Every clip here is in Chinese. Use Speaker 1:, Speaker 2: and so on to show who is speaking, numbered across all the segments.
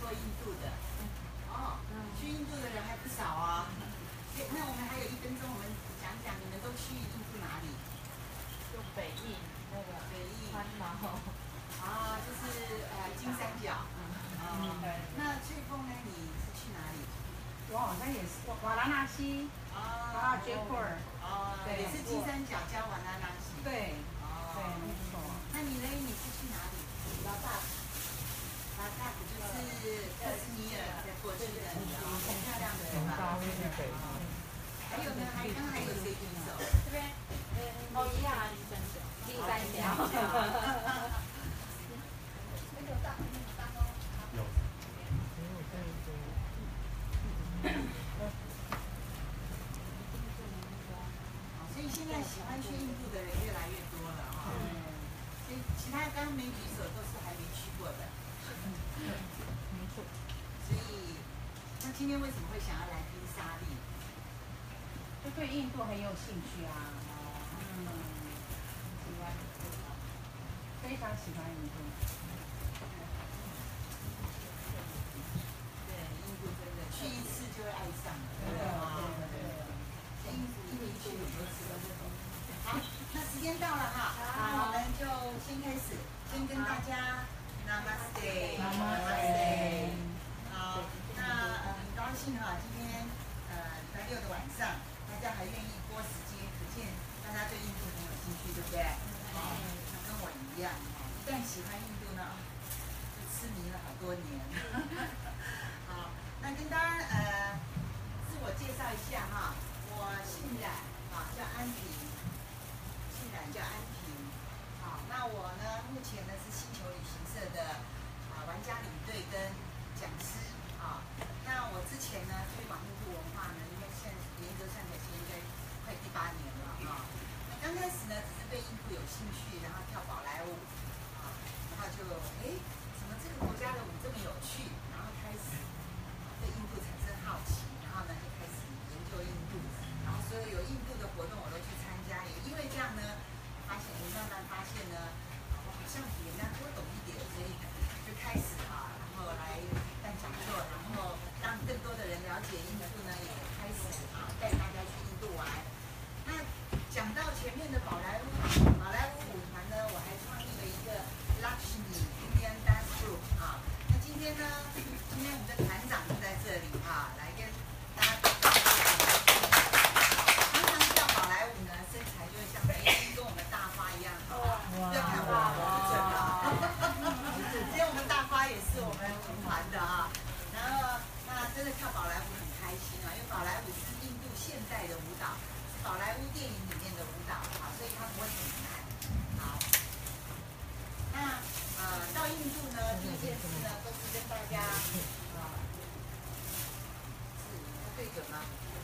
Speaker 1: 过印度的？哦，去印度的人还不少啊。那我们还有1分钟，我们讲讲你们都去印度哪里？
Speaker 2: 就北印那个
Speaker 1: 北印。
Speaker 2: 潘马后。
Speaker 1: 啊，就是金三角。对。那翠凤呢？你是去哪里？
Speaker 3: 我好像也是瓦拉纳西。Jaipur。
Speaker 1: 对，也是金三角加瓦拉纳西。
Speaker 3: 对。对，没错。
Speaker 1: 那你呢？你是去哪里？拉萨。拉萨就是克什米尔在过去的，很漂亮的，对吧？还有呢？刚还有谁举手？
Speaker 2: 这边，一样啊，金三角。
Speaker 4: 有。
Speaker 1: 所以现在喜欢去印度的人越来越多了哈。所以其他刚刚没举手都是还没去过的。
Speaker 2: 没错。
Speaker 1: 所以，那今天为什么会想要来听沙利？
Speaker 3: 就对印度很有兴趣啊。
Speaker 2: 喜欢。
Speaker 3: 非常喜欢印度。
Speaker 1: 对，印度真的去一次就会爱上了。印度去很多次了。好，那时间到了哈，那我们就先开始，先跟大家 Namaste。好，那很高兴哈，今天礼拜6的晚上，大家还愿意拨时间，可见大家对印度很有兴趣，对不对？好，跟我一样，一旦喜欢印度呢，就痴迷了好多年。好，那跟大家自我介绍一下哈，我姓冉叫安平，姓冉叫安平。好，那我呢目前呢是星球旅行社的玩家领队跟讲师啊。那我之前呢推广印度文化呢，应该现在严格算起来应该快第8年了啊。那刚开始呢只是对印度有兴趣，然后跳宝莱坞啊，然后就怎么这个国家的舞这么有趣，然后开始对印度产生好奇，然后呢就开始研究印度，然后所有印度的活动我都去参加，也因为这样呢，慢慢发现呢，我好像比人家多懂一点，所以就开始然后来办讲座，然后让更多的人了解印度呢，也开始带大家去印度玩。那讲到前面的宝莱坞舞团呢，我还创立了一个 Lakshmi Indian Dance Group 啊。那今天我们的团长就在这里来跟大家常常跳宝莱舞呢，身材就会像梅西跟我们大花一样好，不要看我不准因为我们大花也是我们舞团的然后那真的跳宝莱舞很开心因为宝莱舞是印度现代的舞蹈，是宝莱坞电影里面的舞蹈所以它不会很难。好，那到印度呢，第一件事呢，都是跟大家对准吗？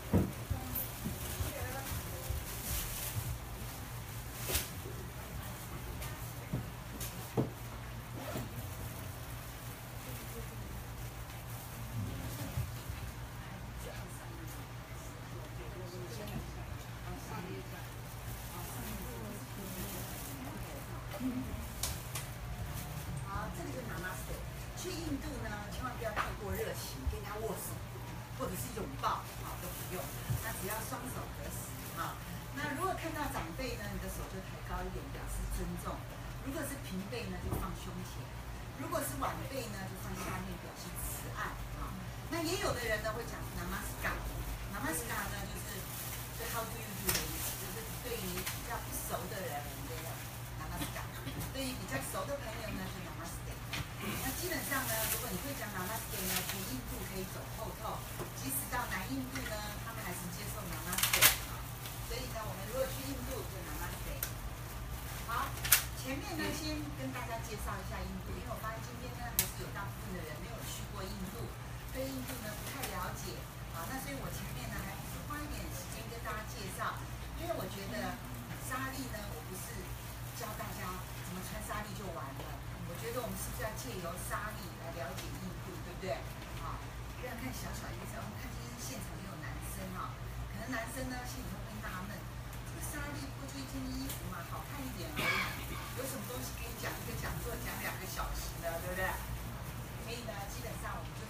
Speaker 1: 好，这里就 Namaste。去印度呢，千万不要太过热情，跟人家握手或者是拥抱都不用，那只要双手合十那如果看到长辈呢，你的手就抬高一点，表示尊重；如果是平辈呢，就放胸前；如果是晚辈呢，就放下面，表示慈爱那也有的人呢会讲 Namaskar。Namaskar 呢就是How do you do 的意思，就是对于比较不熟的人，我们就要 Namaskar。对于比较熟的朋友呢，是 Namaste。那基本上呢，如果你会讲 Namaste 呢，去印度可以走透透，即使到南印度呢，他们还是接受 Namaste。所以呢，我们如果去印度就 Namaste。好，前面呢先跟大家介绍一下印度，因为我发现今天呢还是有大部分的人没有去过印度，对印度呢不太了解那所以我前面呢还是花一点时间跟大家介绍，因为我觉得沙利呢，我不是教大家怎么穿纱丽就完了。我觉得我们是不是要借由纱丽来了解印度，对不对？不要看小小一个我们看今天现场也有男生可能男生呢心里会纳闷，这个纱丽不就一件衣服嘛，好看一点而已，有什么东西可以讲一个讲座讲2个小时的，对不对？所以呢，基本上我们就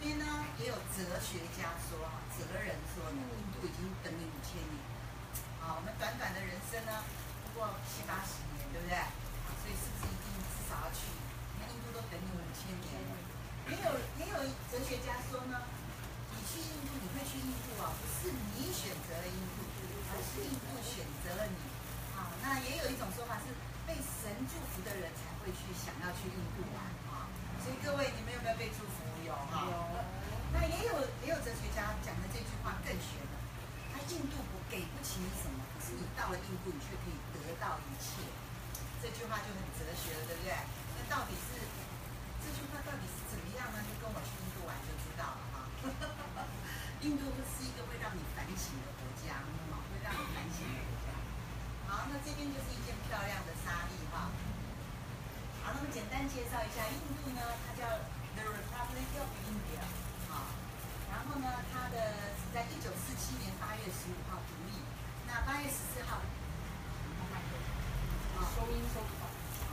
Speaker 1: 边呢也有哲学家说啊，哲人说呢，印度已经等你5000年。啊，我们短短的人生呢，不过70、80年，对不对？所以是不是一定至少要去？你看印度都等你5000年了。也有哲学家说呢，你去印度，你会去印度啊，不是你选择了印度，而是印度选择了你。啊，那也有一种说法是，被神祝福的人才会去想要去印度玩啊。所以各位，你们有没有被祝福？有哈。那也有哲学家讲的这句话更玄了。他印度给不起你什么，可是你到了印度，你却可以得到一切。这句话就很哲学了，对不对？那到底是这句话到底是怎么样呢？就跟我去印度玩就知道了哈。印度是一个会让你反省的国家，会让你反省的国家。好，那这边就是一件漂亮的纱丽哈。好，那么简单介绍一下印度呢，它叫 The Republic of India。好，然后呢，它的是在1947年8月15号独立。那8月14号，
Speaker 3: 收音收不到。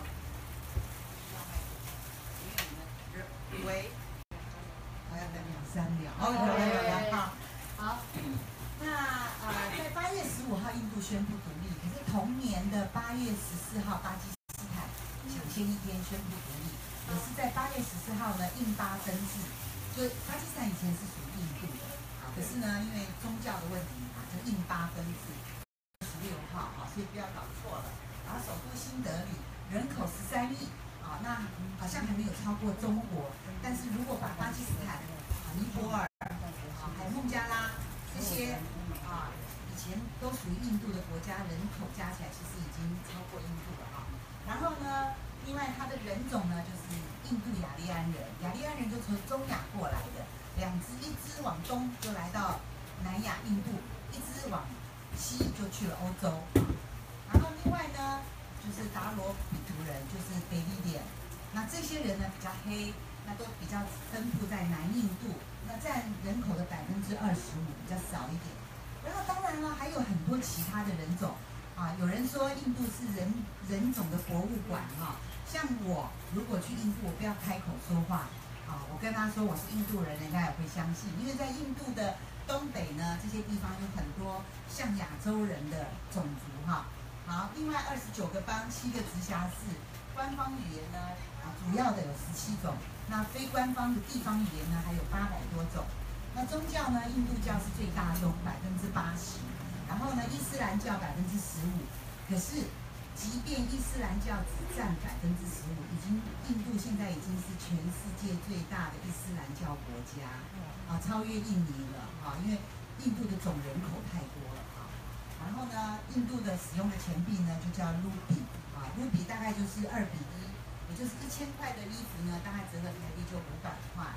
Speaker 1: 喂，我要等2-3秒。有。好。那在8月15号，印度宣布独立。可是同年的8月14号，巴基斯坦抢先一天宣布独立。也是在8月14号呢，印巴分治。就巴基斯坦以前是属于印度的，可是呢，因为宗教的问题啊，就印巴分治。16号啊，所以不要搞错了。然后首都新德里，人口13亿。啊，那好像还没有超过中国，但是如果把巴基斯坦、尼泊尔、还有孟加拉这些以前都属于印度的国家，人口加起来其实已经超过印度了啊。然后呢，另外它的人种呢就是印度雅利安人，雅利安人就从中亚过来的，一支往东就来到南亚印度，一支往西就去了欧洲。然后另外呢，就是达罗比图人，就是北利点。那这些人呢比较黑，那都比较分布在南印度，那占人口的25%，比较少一点。然后当然了，还有很多其他的人种啊。有人说印度是人种的博物馆哈。像我如果去印度，我不要开口说话啊，我跟他说我是印度人，人家也会相信，因为在印度的东北呢，这些地方有很多像亚洲人的种族哈。好，另外29个邦，7个直辖市，官方语言呢主要的有17种，那非官方的地方语言呢还有800多种。那宗教呢，印度教是最大宗，80%，然后呢，伊斯兰教15%。可是，即便伊斯兰教只占15%，印度现在已经是全世界最大的伊斯兰教国家，超越印尼了因为印度的总人口太多了然后呢，印度的使用的钱币呢就叫卢比卢比大概就是2:1，也就是1000块的衣服呢，大概折合台币就500块。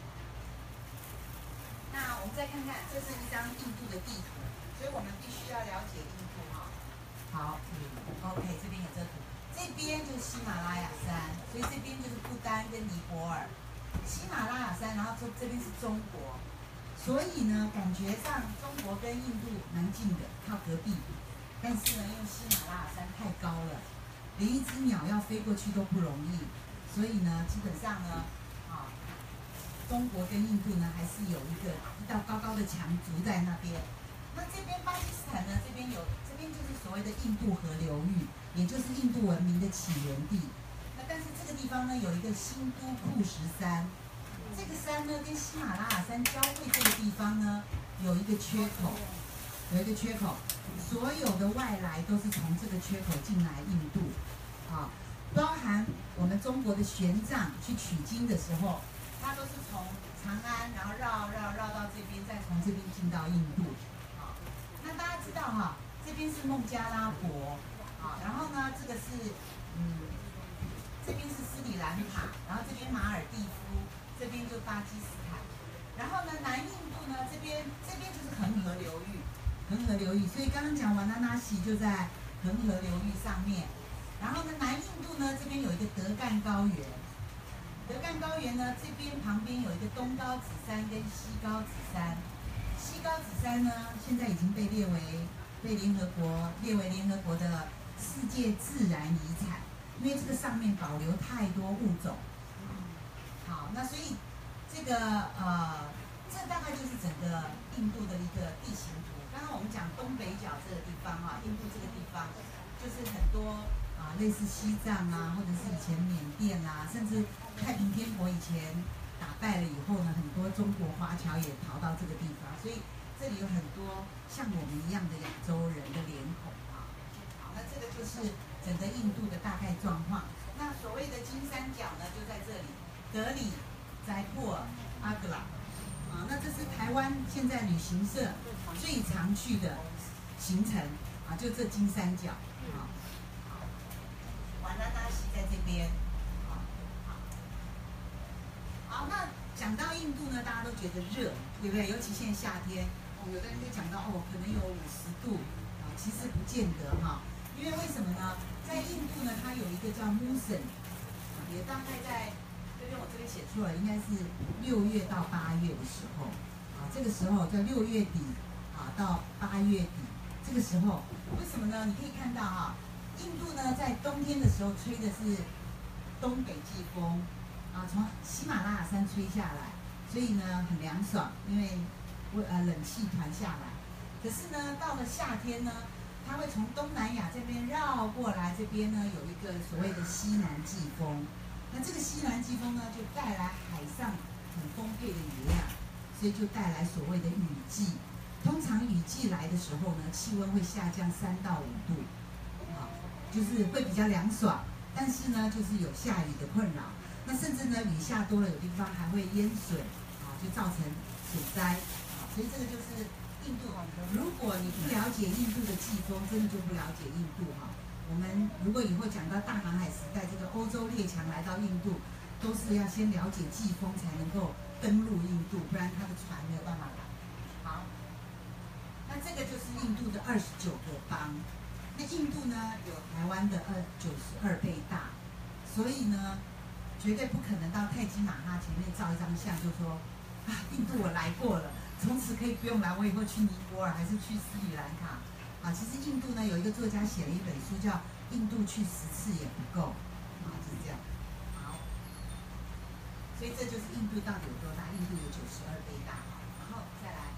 Speaker 1: 那我们再看看，这是一张印度的地图，所以我们必须要了解印度好，OK， 这边有这图，这边就是喜马拉雅山，所以这边就是不丹跟尼泊尔。喜马拉雅山，然后这边是中国。所以呢，感觉上中国跟印度蛮近的，靠隔壁。但是呢，因为喜马拉雅山太高了，连一只鸟要飞过去都不容易。所以呢，基本上呢，中国跟印度呢还是有一道高高的墙筑在那边。那这边巴基斯坦呢，这边就是所谓的印度河流域，也就是印度文明的起源地。那但是这个地方呢，有一个新都库什山。这个山呢，跟喜马拉雅山交汇这个地方呢，有一个缺口，所有的外来都是从这个缺口进来印度，包含我们中国的玄奘去取经的时候，他都是从长安，然后绕到这边，再从这边进到印度，那大家知道这边是孟加拉国，然后呢，这个是这边是斯里兰卡，然后这边马尔地夫。这边就巴基斯坦，然后呢，南印度呢，这边就是恒河流域，所以刚刚讲瓦拉纳西就在恒河流域上面。然后呢，南印度呢，这边有一个德干高原，呢，这边旁边有一个东高子山跟西高子山。西高子山呢，现在已经被联合国的世界自然遗产，因为这个上面保留太多物种。好，那所以这个这大概就是整个印度的一个地形图。刚刚我们讲东北角这个地方啊，印度这个地方就是很多类似西藏啊，或者是以前缅甸啊，甚至太平天国以前打败了以后呢，很多中国华侨也逃到这个地方，所以这里有很多像我们一样的亚洲人的脸孔啊。好，那这个就是整个印度的大概状况。那所谓的金三角呢，就在这里：德里、斋布尔、阿格拉。啊，那这是台湾现在旅行社最常去的行程啊，就这金三角啊。瓦拉纳西在这边。好，那讲到印度呢，大家都觉得热，对不对？尤其现在夏天，有的人就讲到可能有50度啊，其实不见得哈。因为为什么呢？在印度呢，它有一个叫 Muson， 也大概在我这边写出来，应该是6月到8月的时候啊，这个时候在6月底到8月底，这个时候为什么呢？你可以看到印度呢在冬天的时候吹的是东北季风啊，从喜马拉雅山吹下来，所以呢很凉爽，因为冷气团下来。可是呢，到了夏天呢，它会从东南亚这边绕过来，这边呢有一个所谓的西南季风。那这个西南季风呢，就带来海上很丰沛的雨量，所以就带来所谓的雨季。通常雨季来的时候呢，气温会下降3到5度，就是会比较凉爽，但是呢，就是有下雨的困扰。那甚至呢，雨下多了，有地方还会淹水，就造成水灾。所以这个就是印度。如果你不了解印度的季风，真的就不了解印度哈。我们如果以后讲到大航海时代，这个欧洲列强来到印度，都是要先了解季风才能够登陆印度，不然他的船没有办法来。好，那这个就是印度的29个邦。那印度呢，有台湾的92倍大，所以呢，绝对不可能到泰姬玛哈前面照一张相就说印度我来过了，从此可以不用来，我以后去尼泊尔还是去斯里兰卡。其实印度呢有一个作家写了一本书叫《印度去10次也不够》，就是这样。好，所以这就是印度到底有多大？印度有92倍大。然后再来，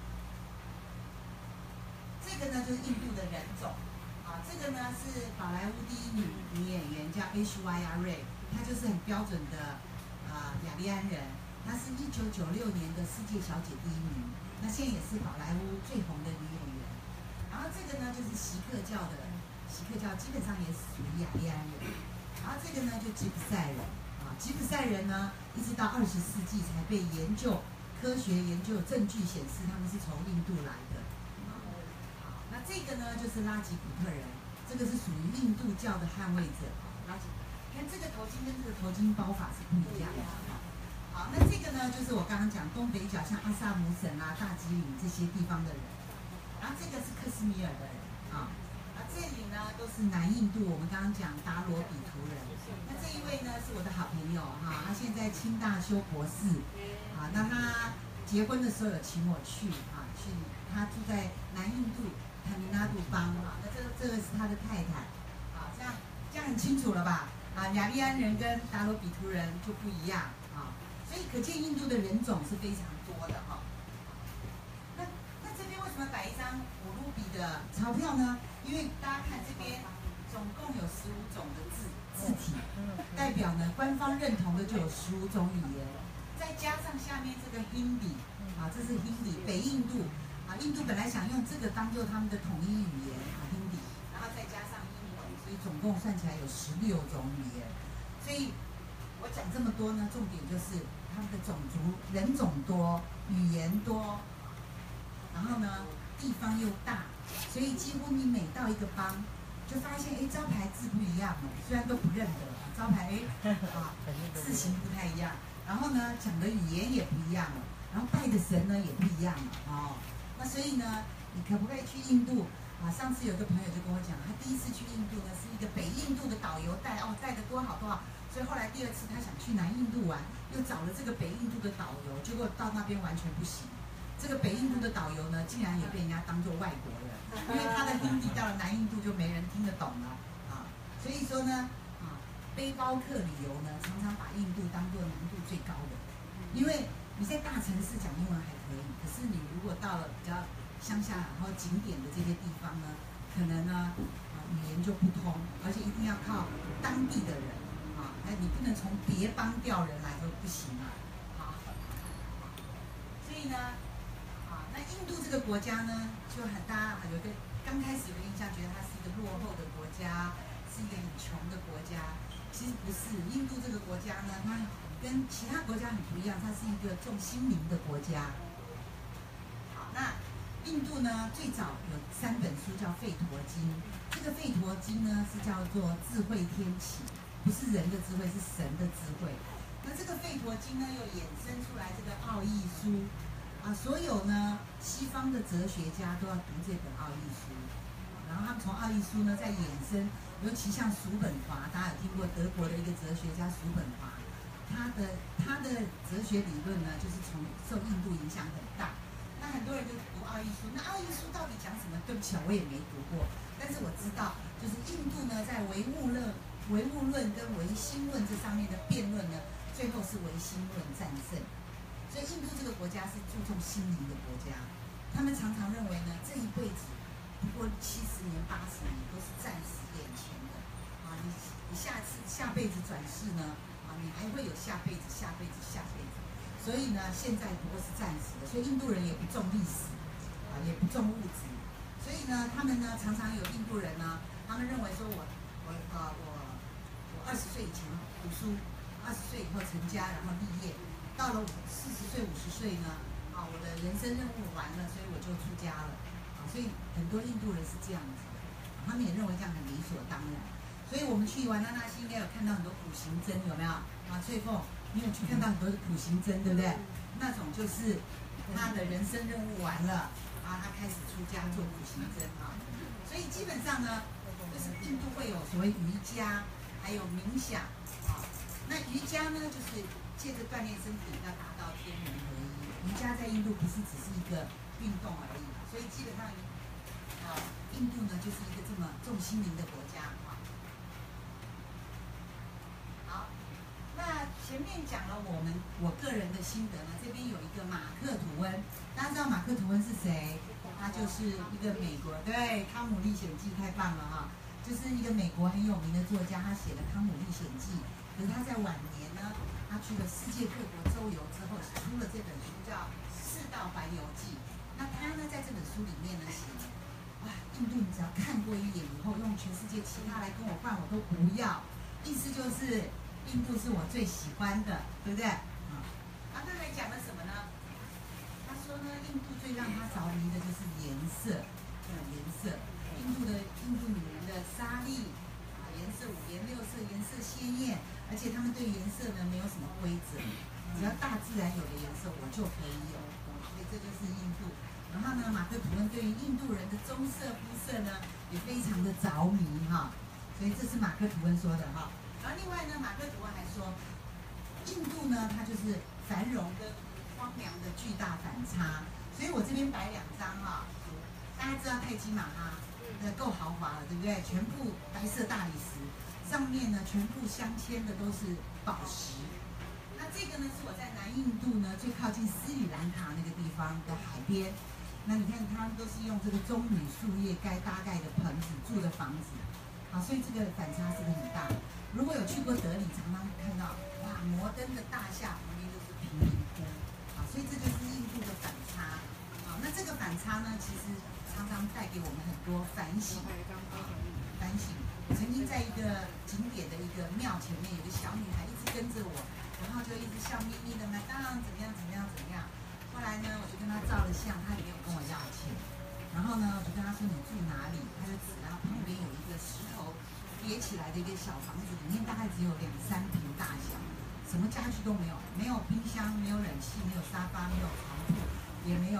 Speaker 1: 这个呢就是印度的人种。这个呢是宝莱坞第一女演员叫 Aishwarya Rai， 她就是很标准的雅利安人，她是1996年的世界小姐第1名，那现在也是宝莱坞最红的女演员。然后这个呢就是锡克教的，锡克教基本上也属于雅利安人。然后这个呢就吉普赛人吉普赛人呢一直到20世纪才被研究，科学研究证据显示他们是从印度来的。好，那这个呢就是拉吉普特人，这个是属于印度教的捍卫者。拉吉，看这个头巾跟这个头巾包法是不一样的。好，那这个呢就是我刚刚讲东北角，像阿萨姆省啊、大吉岭这些地方的人。然后这个是克什米尔的人这里呢都是南印度，我们刚刚讲达罗比图人。那这一位呢是我的好朋友他现在清大修博士那他结婚的时候有请我去他住在南印度塔米纳杜邦那这个是他的太太这样很清楚了吧雅利安人跟达罗比图人就不一样所以可见印度的人种是非常多的那这边为什么摆一张5卢比的钞票呢？因为大家看这边总共有15种的字体，代表呢官方认同的就有15种语言，再加上下面这个 Hindi 这是 Hindi 北印度印度本来想用这个当做他们的统一语言Hindi， 然后再加上英文，所以总共算起来有16种语言。所以我讲这么多呢，重点就是他们的种族人种多，语言多，然后呢地方又大，所以几乎你每到一个邦，就发现招牌字不一样了，虽然都不认得招牌字形不太一样，然后呢讲的语言也不一样了，然后拜的神呢也不一样了那所以呢，你可不可以去印度上次有个朋友就跟我讲，他第一次去印度呢是一个北印度的导游带的多好，所以后来第2次他想去南印度玩，又找了这个北印度的导游，结果到那边完全不行。这个北印度的导游呢，竟然也被人家当作外国人，因为他的Hindi到了南印度就没人听得懂了所以说呢背包客旅游呢，常常把印度当作难度最高的因为你在大城市讲英文还可以，可是你如果到了比较乡下，然后景点的这些地方呢，可能呢，语言就不通，而且一定要靠当地的人啊，那你不能从别邦调人来都不行啊，好，所以呢，那印度这个国家呢，就很大家有个刚开始有个印象，觉得它是一个落后的国家，是一个很穷的国家，其实不是，印度这个国家呢，它跟其他国家很不一样，它是一个重心灵的国家。好，那印度呢，最早有3本书叫《吠陀经》，这个《吠陀经》呢是叫做智慧天启，不是人的智慧，是神的智慧。那这个《吠陀经》呢，又衍生出来这个奥义书，所有呢西方的哲学家都要读这本奥义书，然后他们从奥义书呢再衍生，尤其像叔本华，大家有听过德国的一个哲学家叔本华，他的哲学理论呢，就是受印度影响很大。那很多人就读奥义书，那奥义书到底讲什么？对不起，我也没读过，但是我知道，就是印度呢在唯物论跟唯心论这上面的辩论呢，最后是唯心论战胜。所以印度这个国家是注重心灵的国家，他们常常认为呢，这一辈子不过70年、80年都是暂时眼前的你下辈子转世呢你还会有下辈子、下辈子、下辈子。所以呢，现在不过是暂时的，所以印度人也不重历史也不重物质，所以呢，他们呢常常有印度人呢，他们认为说我20岁以前读书，20岁以后成家，然后立业，到了40岁、50岁呢，我的人生任务完了，所以我就出家了所以很多印度人是这样子的，他们也认为这样很理所当然。所以我们去瓦拉纳西应该有看到很多苦行僧，有没有翠凤？你有去看到很多的苦行僧，对不对？那种就是他的人生任务完了他开始出家做苦行僧所以基本上呢，就是印度会有所谓瑜伽，还有冥想那瑜伽呢，就是借着锻炼身体要达到天人合一。瑜伽在印度不是只是一个运动而已，所以基本上印度呢就是一个这么重心灵的国家好。那前面讲了我个人的心得呢，这边有一个马克吐温，大家知道马克吐温是谁？他就是一个美国，对，《汤姆历险记》太棒了就是一个美国很有名的作家，他写了《汤姆历险记》，可是他在晚年呢，他去了世界各国周游之后，出了这本书叫《世道环游记》。那他呢，在这本书里面呢写，印度你只要看过一眼以后，用全世界其他来跟我换我都不要，意思就是印度是我最喜欢的，对不对？他还讲了什么呢？他说呢，印度最让他着迷的就是颜色，颜色。印度女人的纱丽颜色五颜六色，颜色鲜艳，而且他们对颜色呢没有什么规则，只要大自然有的颜色我就可以有，所以这就是印度。然后呢，马克吐温对于印度人的棕色肤色呢也非常的着迷所以这是马克吐温说的然后另外呢，马克吐温还说，印度呢它就是繁荣跟荒凉的巨大反差。所以我这边摆2张大家知道泰姬玛哈够豪华了，对不对？全部白色大理石，上面呢全部镶嵌的都是宝石。那这个呢是我在南印度呢最靠近斯里兰卡那个地方的海边。那你看他们都是用这个棕榈树叶搭盖的棚子住的房子所以这个反差是不是很大？如果有去过德里，常常看到摩登的大厦旁边就是贫民窟所以这就是印度的反差那这个反差呢，其实常常带给我们很多反省反省。我曾经在一个景点的一个庙前面，有个小女孩一直跟着我，然后就一直笑眯眯的麦当怎么样怎么样怎么样。后来呢，我就跟她照了相，她也没有跟我要钱。然后呢，我就跟她说你住哪里？她就指她旁边有一个石头叠起来的一个小房子，里面大概只有2-3平大小，什么家具都没有，没有冰箱，没有冷气，没有沙发，没有床铺，也没有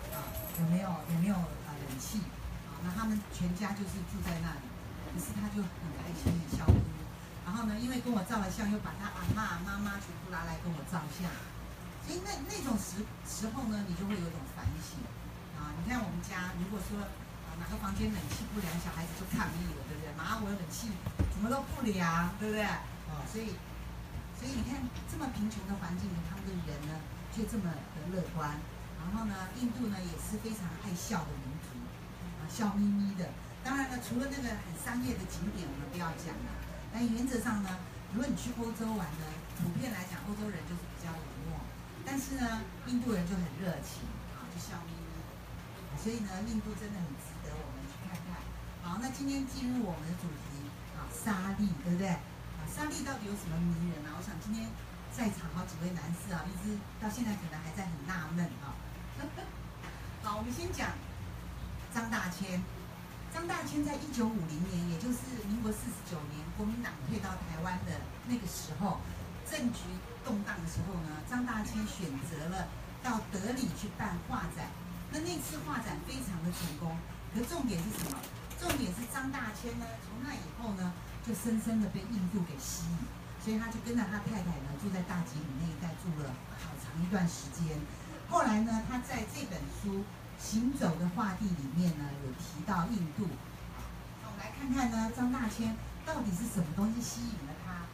Speaker 1: 冷气那他们全家就是住在那里。可是他就很开心的笑哭。然后呢，因为跟我照了相，又把他阿嬷、妈妈全部拉来跟我照相。所以那种时候呢，你就会有一种反省你看我们家，如果说哪个房间冷气不良，小孩子就抗议了，对不对？我有冷气怎么都不良，对不对？所以所以你看这么贫穷的环境，他们的人呢却这么的乐观。然后呢，印度呢也是非常爱笑的民族，笑眯眯的。当然了，除了那个很商业的景点，我们不要讲了。但原则上呢，如果你去欧洲玩呢，普遍来讲，欧洲人就是比较冷漠，但是呢，印度人就很热情，就笑眯眯。所以呢，印度真的很值得我们去看看。好，那今天进入我们的主题沙利，对不对？沙利到底有什么迷人啊？我想今天在场好几位男士一直到现在可能还在很纳闷好，我们先讲张大千。张大千在1950年，也就是民国49年，国民党退到台湾的那个时候，政局动荡的时候呢，张大千选择了到德里去办画展。那次画展非常的成功，可重点是什么？重点是张大千呢，从那以后呢，就深深的被印度给吸引，所以他就跟着他太太呢，住在大吉岭那一带住了好长一段时间。后来呢，他在这本书《行走的画地》里面呢，有提到印度。那我们来看看呢，张大千到底是什么东西吸引了他？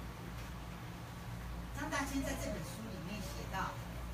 Speaker 1: 张大千在这本书里面写到，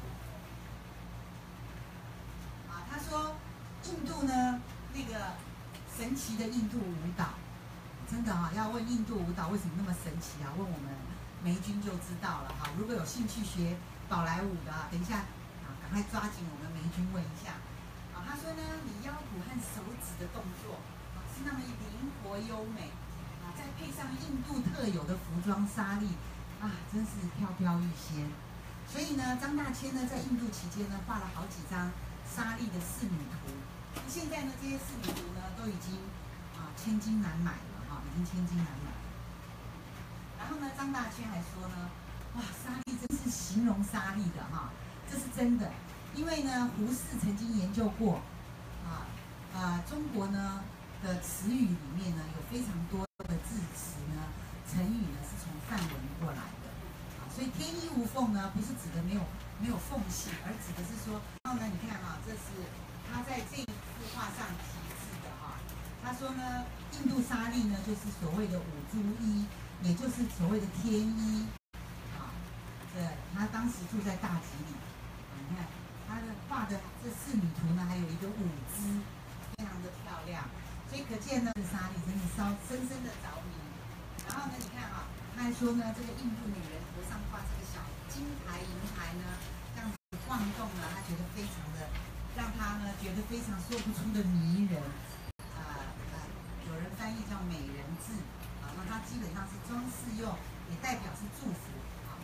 Speaker 1: 他说印度呢，那个神奇的印度舞蹈，真的要问印度舞蹈为什么那么神奇问我们梅君就知道了如果有兴趣学宝莱坞的等一下赶快抓紧我们梅君问一下。他说呢，你腰骨和手指的动作是那么灵活优美再配上印度特有的服装纱丽真是飘飘欲仙。所以呢，张大千呢在印度期间呢画了好几张纱丽的仕女图。现在呢，这些仕女图呢都已经千金难买了已经千金难买了。然后呢，张大千还说呢，哇，纱丽真是形容纱丽的这是真的。因为呢，胡适曾经研究过中国呢的词语里面呢有非常多的字词呢，成语呢是从梵文过来的所以天衣无缝呢不是指的没有缝隙，而指的是说，然后呢，你看这是他在这一幅画上题字的他说呢，印度纱丽呢就是所谓的五珠衣，也就是所谓的天衣他当时住在大吉岭你看他的画的这仕女图呢，还有一个舞姿，非常的漂亮，所以可见呢，这纱丽真的深深的着迷。然后呢，你看他还说呢，这个印度女人头上挂这个小金牌、银牌呢，这样子晃动呢，他觉得非常的，让他呢觉得非常说不出的迷人。有人翻译叫美人痣那它基本上是装饰用，也代表是祝福。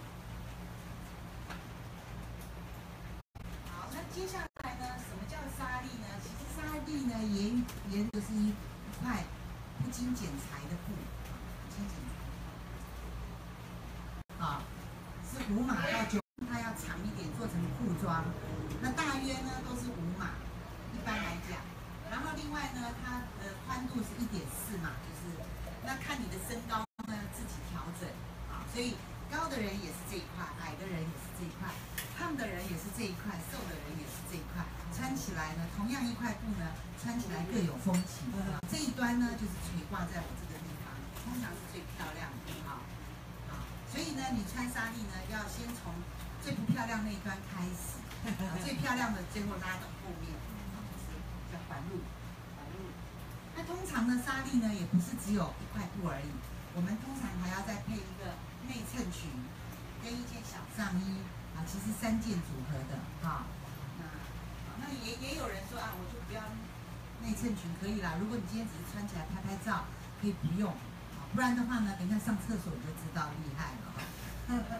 Speaker 1: 接下来呢，什么叫纱丽呢？其实纱丽呢，沿就是一块不经剪裁的布，不经剪裁是5码到9，它要长一点，做成裤装。那大约呢都是5码，一般来讲。然后另外呢，它的宽度是1.4码，就是那看你的身高呢自己调整所以高的人也是这一块，矮的人也是这一块。胖的人也是这一块，瘦的人也是这一块，穿起来呢，同样一块布呢，穿起来各有风情。这一端呢，就是垂挂在我这个地方，通常是最漂亮的所以呢，你穿纱丽呢，要先从最不漂亮那一端开始，最漂亮的最后拉到后面，就是叫环路。那通常呢，纱丽呢，也不是只有一块布而已，我们通常还要再配一个内衬裙，跟一件小上衣。其实3件组合的那也有人说我就不要内衬裙可以啦。如果你今天只是穿起来拍照，可以不用不然的话呢，等一下上厕所你就知道厉害了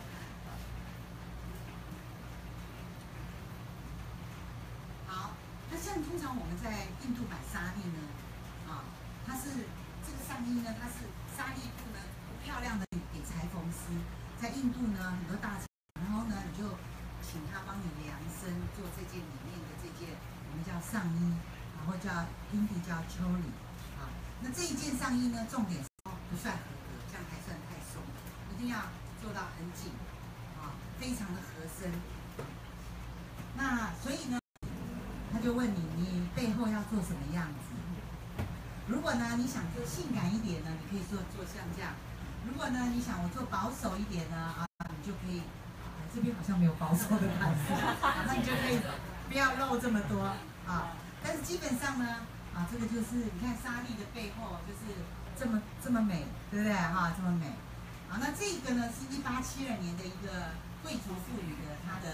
Speaker 1: 好，那像通常我们在印度买纱丽呢它是这个上衣呢，它是纱丽布呢不漂亮的给裁缝师，在印度呢很多大然后呢，你就请他帮你量身做这件里面的这件，我们叫上衣，然后叫印地叫秋里那这一件上衣呢，重点是不算合格，这样还算太松，一定要做到很紧非常的合身。那所以呢，他就问你，你背后要做什么样子？如果呢，你想做性感一点呢，你可以做像这样；如果呢，你想我做保守一点呢就可以，这边好像没有保守的款式，那你就可以不要露这么多啊。但是基本上呢，这个就是你看纱丽的背后就是这么美，对不对哈？这么美。那这个呢是1872年的一个贵族妇女的她的。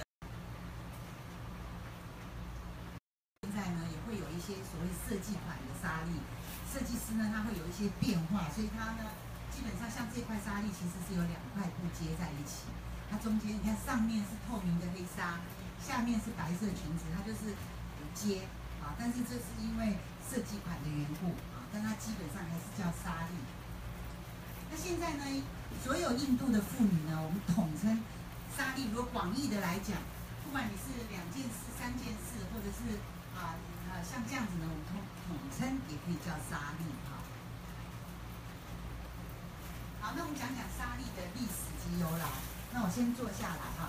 Speaker 1: 现在呢也会有一些所谓设计款的纱丽，设计师呢他会有一些变化，所以他呢基本上像这块纱丽其实是有2块布接在一起，它中间你看上面是透明的黑纱，下面是白色裙子，它就是有接但是这是因为设计款的缘故但它基本上还是叫纱丽。那现在呢，所有印度的妇女呢，我们统称纱丽。如果广义的来讲，不管你是2件事、3件事，或者是像这样子呢，我们统称也可以叫纱丽好，那我们讲讲纱丽的历史及由来。那我先坐下来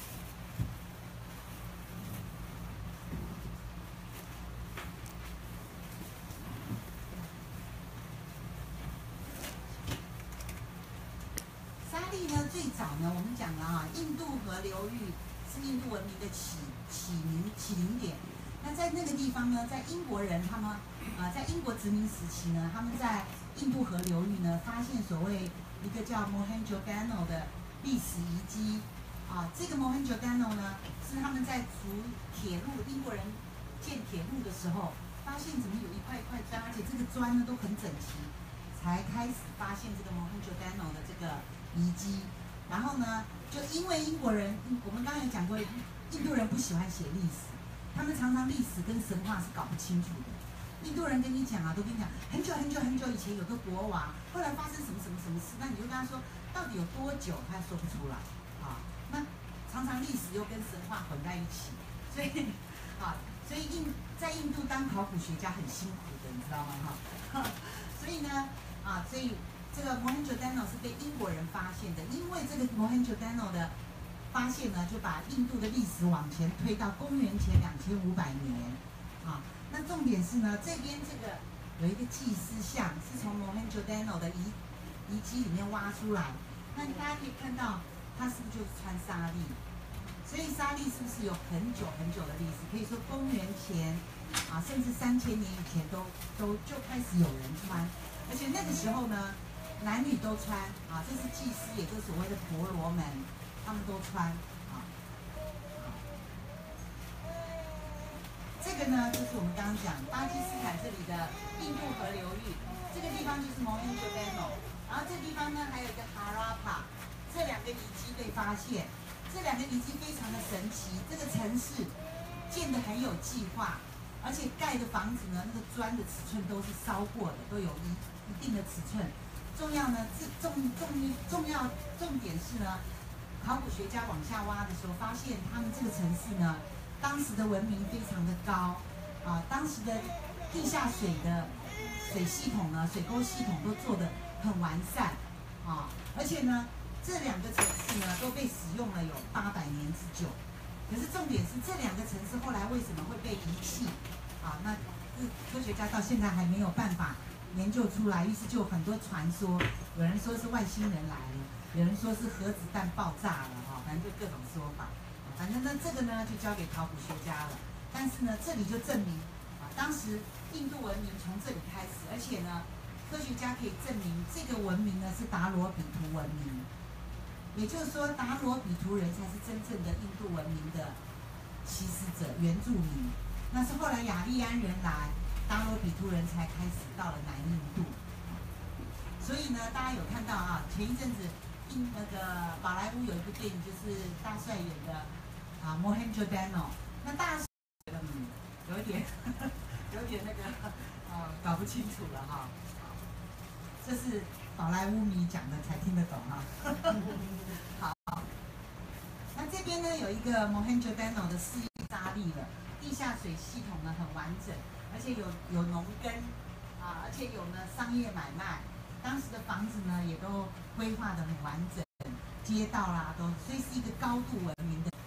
Speaker 1: 纱丽呢，最早呢，我们讲了印度河流域是印度文明的起零点。那在那个地方呢，在英国人他们在英国殖民时期呢，他们在印度河流域呢发现所谓一个叫 Mohenjo-daro 的历史遗迹这个 Mohenjo-daro 呢是他们在筑铁路，英国人建铁路的时候发现怎么有一块一块砖，而且这个砖呢都很整齐，才开始发现这个 Mohenjo-daro 的这个遗迹。然后呢，就因为英国人，我们刚刚有讲过，印度人不喜欢写历史。他们常常历史跟神话是搞不清楚的。印度人跟你讲都跟你讲很久很久很久以前有个国王，后来发生什么事，那你就跟他说到底有多久，他说不出来那常常历史又跟神话混在一起，所以在印度当考古学家很辛苦的，你知道吗所以呢所以这个 Mohenjo-daro 是被英国人发现的，因为这个 Mohenjo-daro 的发现呢，就把印度的历史往前推到公元前2500年那重点是呢，这边这个有一个祭司像，是从 Mohenjo-daro 的遗迹里面挖出来。那大家可以看到，它是不是就是穿纱丽？所以纱丽是不是有很久很久的历史？可以说公元前甚至3000年以前都就开始有人穿，而且那个时候呢，男女都穿这是祭司，也就是所谓的婆罗门。他们都穿这个呢，就是我们刚刚讲巴基斯坦这里的印度河流域，这个地方就是 Mohenjo-daro， 然后这地方呢还有一个 Harappa， 这2个遗迹被发现，这2个遗迹非常的神奇，这个城市建得很有计划，而且盖的房子呢，那个砖的尺寸都是烧过的，都有一定的尺寸。重点是呢。考古学家往下挖的时候，发现他们这个城市呢，当时的文明非常的高当时的地下水的水系统呢，水沟系统都做得很完善而且呢，这2个城市呢都被使用了有800年之久。可是重点是这2个城市后来为什么会被遗弃那科学家到现在还没有办法研究出来，于是就有很多传说，有人说是外星人来了。有人说是核子弹爆炸了反正就各种说法反正呢这个呢就交给考古学家了。但是呢这里就证明当时印度文明从这里开始，而且呢科学家可以证明这个文明呢是达罗比图文明，也就是说达罗比图人才是真正的印度文明的起始者原住民。那是后来雅利安人来，达罗比图人才开始到了南印度。所以呢大家有看到前一阵子那个宝莱坞有一部电影，就是大帅演的Mohenjo-daro， 那大帅有点那个搞不清楚了这是宝莱坞迷讲的才听得懂好，那这边呢有一个 Mohenjo-daro 的4亿纱丽了，地下水系统呢很完整，而且有农耕而且有呢商业买卖。当时的房子呢也都规划得很完整，街道啦所以是一个高度文明的。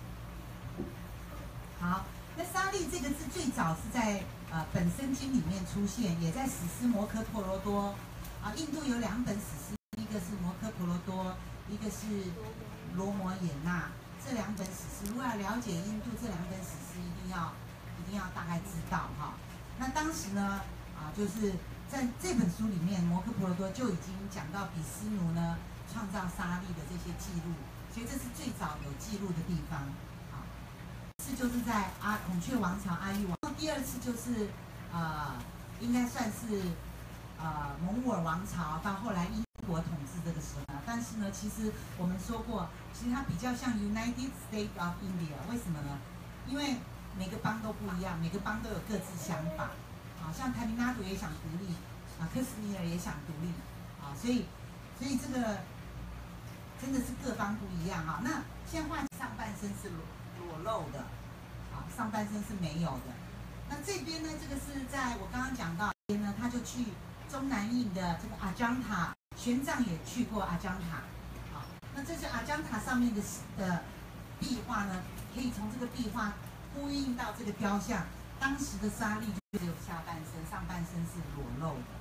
Speaker 1: 好，那纱丽这个字最早是在本生经里面出现，也在史诗摩诃婆罗多印度有2本史诗，一个是摩诃婆罗多，一个是罗摩衍那这2本史诗。如果要了解印度这2本史诗，一定要大概知道哈。那当时呢就是在这本书里面，摩诃婆罗多就已经讲到比斯奴呢创造沙利的这些记录，所以这是最早有记录的地方啊。是就是在孔雀王朝阿育王，第2次就是应该算是蒙古尔王朝到后来英国统治这个时候呢。但是呢，其实我们说过，其实它比较像 United States of India， 为什么呢？因为每个邦都不一样，每个邦都有各自想法。像泰米纳杜也想独立，克什米尔也想独立，所以这个真的是各方不一样哈。那现在换上半身是裸露的，上半身是没有的。那这边呢，这个是在我刚刚讲到呢，他就去中南印的这个阿姜塔，玄奘也去过阿姜塔，那这是阿姜塔上面的壁画呢，可以从这个壁画呼应到这个雕像。当时的沙利就只有下半身，上半身是裸露的。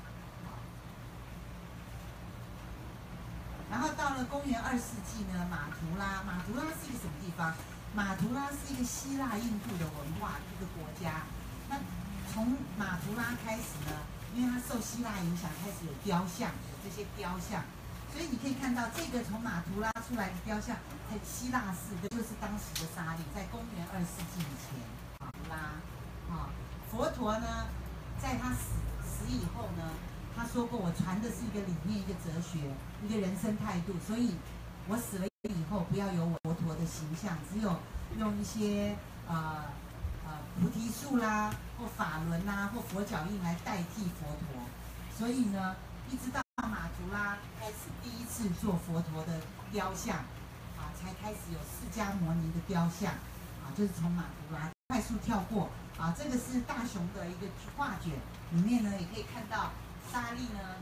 Speaker 1: 然后到了公元2世纪呢，马图拉是一个什么地方？马图拉是一个希腊印度的文化一个国家。那从马图拉开始呢，因为它受希腊影响，开始有雕像，有这些雕像，所以你可以看到这个从马图拉出来的雕像，很希腊式的，就是当时的沙利，在公元2世纪以前，马图拉。佛陀呢，在他死以后呢，他说过，我传的是一个理念、一个哲学、一个人生态度，所以我死了以后不要有我佛陀的形象，只有用一些菩提树啦，或法轮啦，或佛脚印来代替佛陀。所以呢，一直到马图拉开始第1次做佛陀的雕像，才开始有释迦牟尼的雕像，就是从马图拉快速跳过。这个是大雄的一个画卷，里面呢也可以看到沙利呢，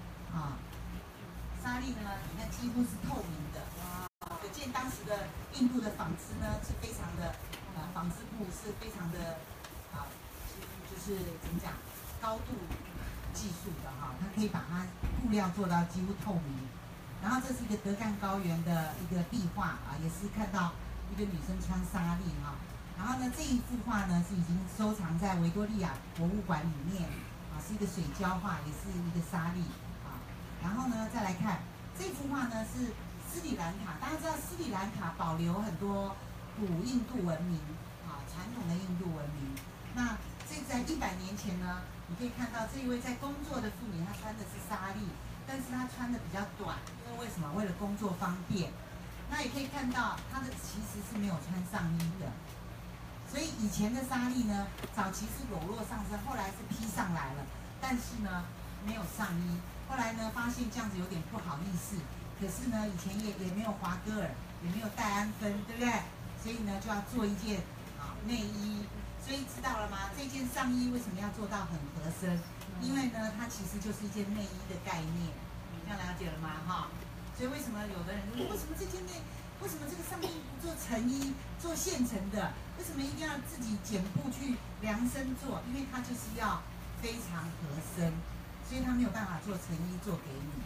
Speaker 1: 你看几乎是透明的，可见当时的印度的纺织呢是非常的，纺织布是非常的，就是怎么讲，高度技术的它可以把它布料做到几乎透明。然后这是一个德干高原的一个壁画也是看到一个女生穿纱丽然后呢，这一幅画呢是已经收藏在维多利亚博物馆里面是一个水胶画，也是一个沙粒然后呢，再来看这幅画呢是斯里兰卡，大家知道斯里兰卡保留很多古印度文明传统的印度文明。那这在100年前呢，你可以看到这一位在工作的妇女，她穿的是纱丽，但是她穿的比较短，因为为什么？为了工作方便。那也可以看到她的其实是没有穿上衣的。所以以前的纱丽呢，早期是裸露上身，后来是披上来了，但是呢没有上衣。后来呢发现这样子有点不好意思，可是呢以前也没有华歌尔，也没有戴安芬，对不对？所以呢就要做一件内衣。所以知道了吗？这件上衣为什么要做到很合身？因为呢它其实就是一件内衣的概念，这样了解了吗？所以为什么有的人说，为什么这件为什么这个上面不做成衣，做现成的？为什么一定要自己剪布去量身做？因为它就是要非常合身，所以它没有办法做成衣做给你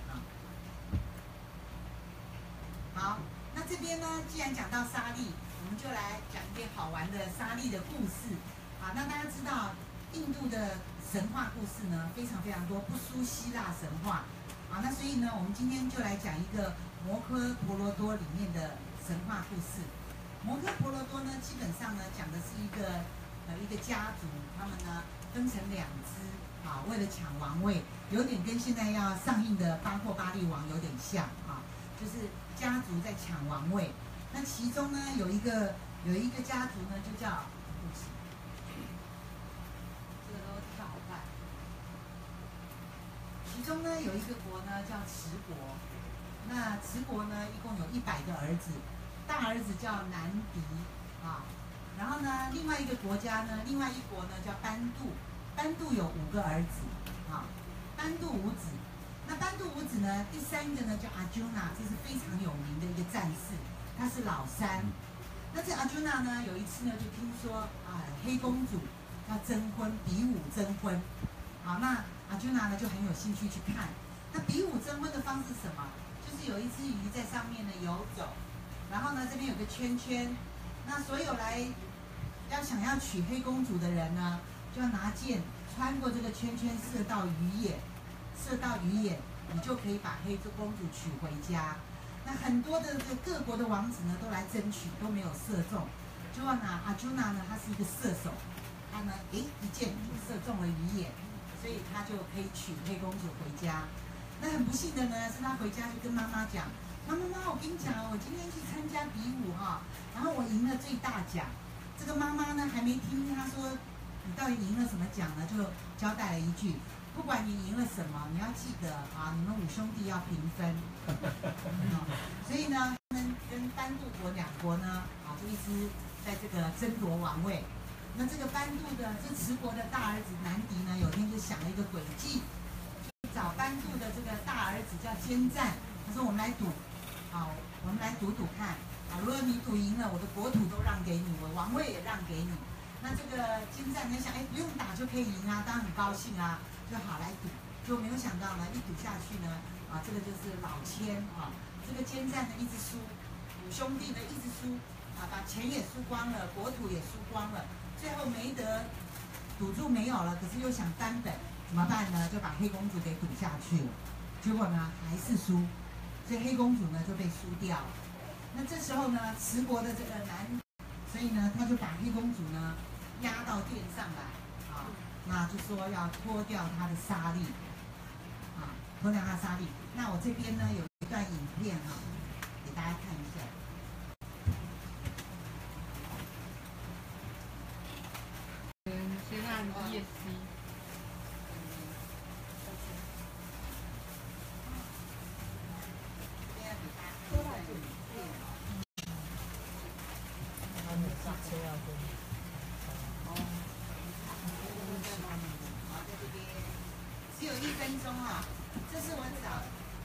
Speaker 1: 好，那这边呢，既然讲到沙粒，我们就来讲一点好玩的沙粒的故事。那大家知道印度的神话故事呢，非常非常多，不输希腊神话。那所以呢，我们今天就来讲一个摩诃婆罗多里面的神话故事。摩诃婆罗多呢，基本上呢讲的是一个家族，他们呢分成2支，为了抢王位，有点跟现在要上映的《巴霍巴利王》有点像就是家族在抢王位。那其中呢有一个家族呢就叫，这个都跳好快。其中呢有一个国呢叫持国，那持国呢一共有100个儿子，大儿子叫南迪然后呢另外一个国家呢，另外一国呢叫班杜，班杜有5个儿子班杜5子。那班杜5子呢，第3个呢叫阿朱那，这是非常有名的一个战士，他是老3。那这阿朱那呢，有一次呢就听说黑公主要征婚，比武征婚。那阿朱那呢就很有兴趣去看。那比武征婚的方式是什么？就是有一只鱼在上面呢游走， 然后呢这边有个圈圈，那所有想要娶黑公主的人呢，就要拿箭穿过这个圈圈，射到鱼眼，你就可以把黑公主娶回家。那很多的各国的王子呢都来争取，都没有射中。结果呢，阿朱娜呢，他是一个射手，他呢，一箭就射中了鱼眼，所以他就可以娶黑公主回家。那很不幸的呢，是他回家就跟妈妈讲：“妈，我跟你讲哦，我今天去参加比武哈，然后我赢了最大奖。”这个妈妈呢还没听他说你到底赢了什么奖呢，就交代了一句：“不管你赢了什么，你要记得啊，你们5兄弟要平分。”所以呢，他们跟班杜国2国呢，就一直在这个争夺王位。那这个持国的大儿子南迪呢，有天就想了一个诡计，去找班杜的这个大儿子叫坚赞，他说：“我们来赌，我们来赌赌看，如果你赌赢了，我的国土都让给你，我王位也让给你。”那这个坚赞呢想，不用打就可以赢啊，当然很高兴啊，就好来赌。就没有想到呢，一赌下去呢，这个就是老千这个坚赞呢一直输，5兄弟呢一直输，把钱也输光了，国土也输光了，最后没得赌注没有了，可是又想翻本，怎么办呢？就把黑公主给赌下去了，结果呢还是输，所以黑公主呢就被输掉了。那这时候呢，持国的这个所以呢他就把黑公主呢压到殿上来，那就说要脱掉她的纱丽，脱掉她的纱丽。那我这边呢有一段影片给大家看一下。
Speaker 2: 先按 ESC。
Speaker 4: 刹车要跟。
Speaker 1: 只有1分钟这是我找。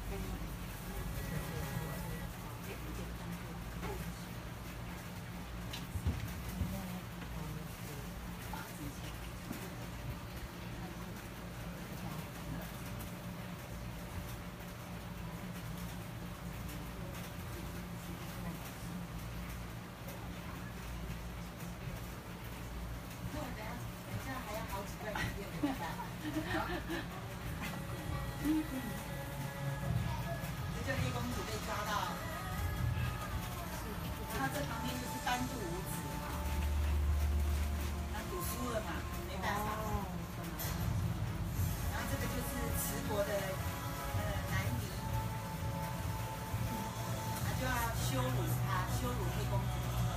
Speaker 1: 这就黑公主被抓到，然后这旁边就是班杜无子他赌输了嘛，没办法。然后这个就是持国的南迪，他就要羞辱黑公主。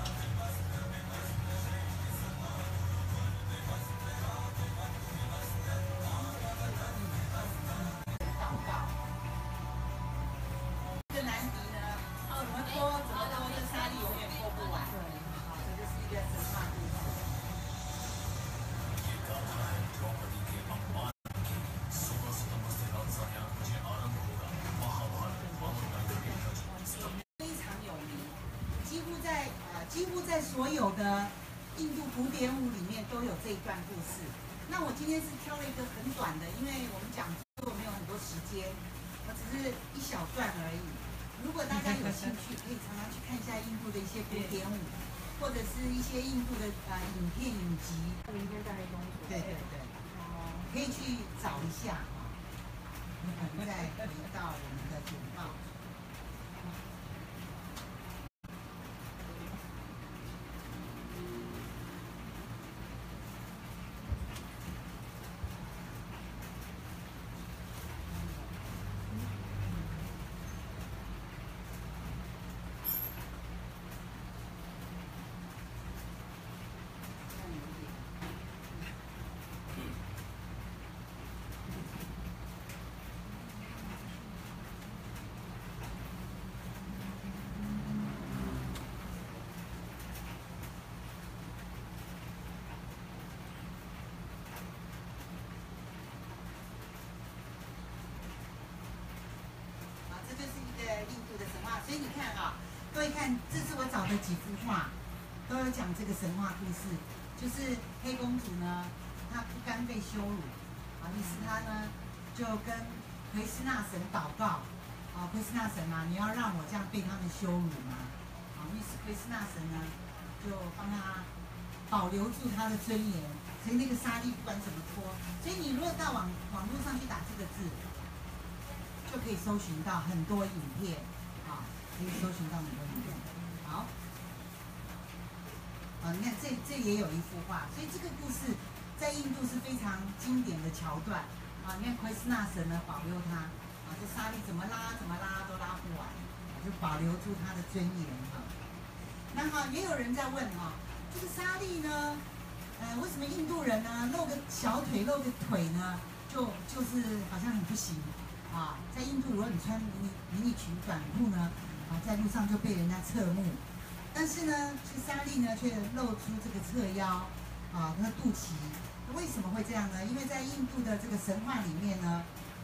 Speaker 1: 几乎在所有的印度古典舞里面都有这一段故事。那我今天是挑了一个很短的，因为我们讲座没有很多时间，我只是一小段而已。如果大家有兴趣，可以常常去看一下印度的一些古典舞，或者是一些印度的影片影集。
Speaker 2: 明天在黑公主。
Speaker 1: 对，可以去找一下你可能再回到我们的简报。印度的神话，所以你看各位看，这是我找的几幅画，都有讲这个神话故事。就是黑公主呢，她不甘被羞辱，于是她呢就跟奎斯纳神祷告，奎斯纳神你要让我这样被他们羞辱吗？ 于是奎斯纳神呢就帮他保留住他的尊严，所以那个沙粒不管怎么拖，所以你如果到网络上去打这个字，就可以搜寻到很多影片，啊，可以搜寻到很多影片。好，你看这也有一幅画，所以这个故事在印度是非常经典的桥段。你看奎斯纳神呢保佑他，这沙粒怎么拉都拉不完，就保留住他的尊严哈。那好，也有人在问这个沙粒呢，为什么印度人呢露个小腿露个腿呢，就是好像很不行啊？在印度如果你穿迷你裙短裤呢，在路上就被人家侧目。但是呢，这沙粒呢却露出这个侧腰那肚脐。为什么会这样呢？因为在印度的这个神话里面呢，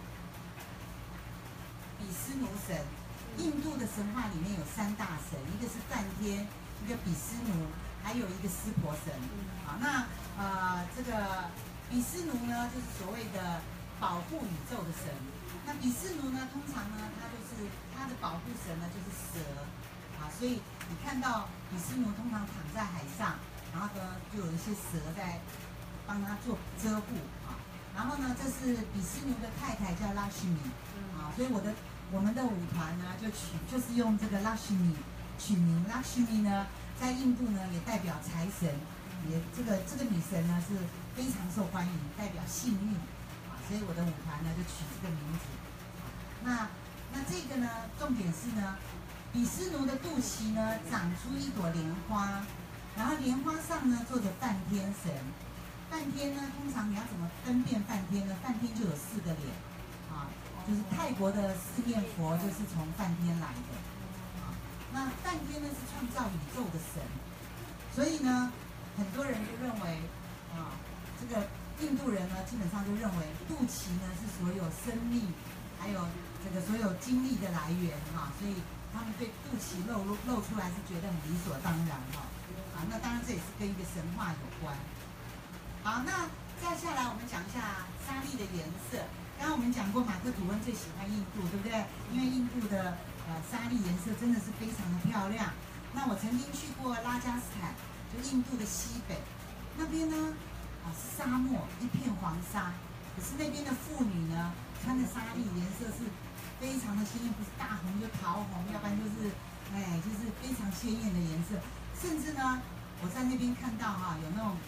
Speaker 1: 比斯奴神，印度的神话里面有3大神，一个是梵天，一个比斯奴，还有一个湿婆神。那这个比斯奴呢，就是所谓的保护宇宙的神。那比斯奴呢，通常呢，他的保护神呢就是蛇所以你看到比斯奴通常躺在海上，然后呢就有一些蛇在帮他做遮护然后呢，这是比斯奴的太太叫拉什米所以我们的舞团呢就是用这个拉什米取名。拉什米呢，在印度呢也代表财神，也这个女神呢是非常受欢迎，代表幸运所以我的舞团呢就取这个名字。那这个呢，重点是呢，比斯奴的肚脐呢长出一朵莲花，然后莲花上呢坐着梵天神。梵天呢，通常你要怎么分辨梵天呢？梵天就有4个脸就是泰国的4面佛就是从梵天来的那梵天呢是创造宇宙的神，所以呢，很多人就认为这个印度人呢，基本上就认为肚脐呢是所有生命还有这个所有精力的来源所以他们对肚脐露出来是觉得很理所当然那当然这也是跟一个神话有关。好，那再下来我们讲一下沙粒的颜色。刚刚我们讲过马克吐温最喜欢印度，对不对？因为印度的沙粒颜色真的是非常的漂亮。那我曾经去过拉加斯坦，就印度的西北那边呢是沙漠，一片黄沙。可是那边的妇女呢，穿的纱丽颜色是非常的鲜艳，不是大红就桃红，要不然就是就是非常鲜艳的颜色。甚至呢，我在那边看到有那种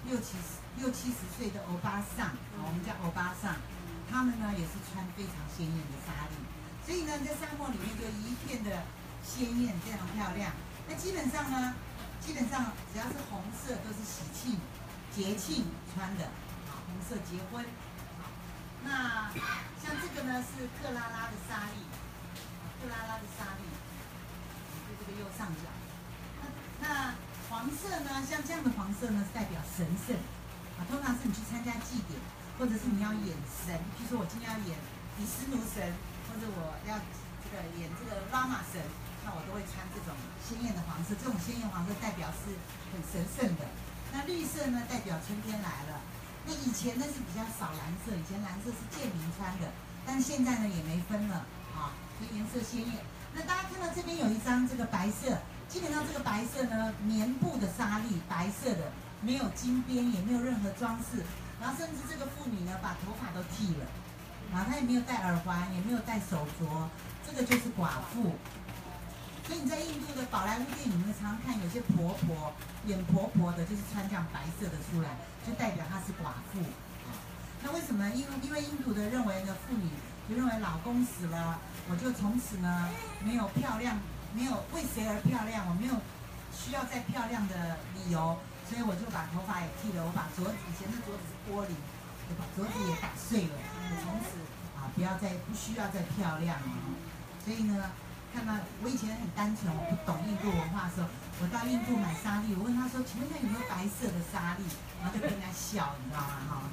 Speaker 1: 60、70岁的欧巴桑，我们叫欧巴桑，他们呢也是穿非常鲜艳的纱丽，所以呢，在沙漠里面就一片的鲜艳，非常漂亮。那基本上只要是红色都是喜庆、节庆穿的，红色结婚。那像这个呢是克拉拉的纱丽，克拉拉的纱丽，在这个右上角。那黄色呢，像这样的黄色呢是代表神圣。通常是你去参加祭典，或者是你要演神，譬如说我今天要演比斯奴神，或者我要演这个拉玛神，那我都会穿这种鲜艳的黄色。这种鲜艳黄色代表是很神圣的。那绿色呢，代表春天来了。那以前呢是比较少蓝色，以前蓝色是贱民穿的，但是现在呢也没分了所以颜色鲜艳。那大家看到这边有一张这个白色，基本上这个白色呢，棉布的纱丽，白色的。没有金边，也没有任何装饰，然后甚至这个妇女呢，把头发都剃了，然后她也没有戴耳环，也没有戴手镯，这个就是寡妇。所以你在印度的宝莱坞电影里面常常看有些婆婆演婆婆的，就是穿这样白色的出来，就代表她是寡妇那为什么？因为印度的认为呢，妇女就认为老公死了，我就从此呢没有漂亮，没有为谁而漂亮，我没有需要再漂亮的理由。所以我就把头发也剃了，我把以前的桌子是玻璃，我把桌子也打碎了，我从此不需要再漂亮了。所以呢，看到我以前很单纯，我不懂印度文化的时候，我到印度买纱丽，我问他说：“请问一下有没有白色的纱丽？”然后就跟人家笑，你知道吗？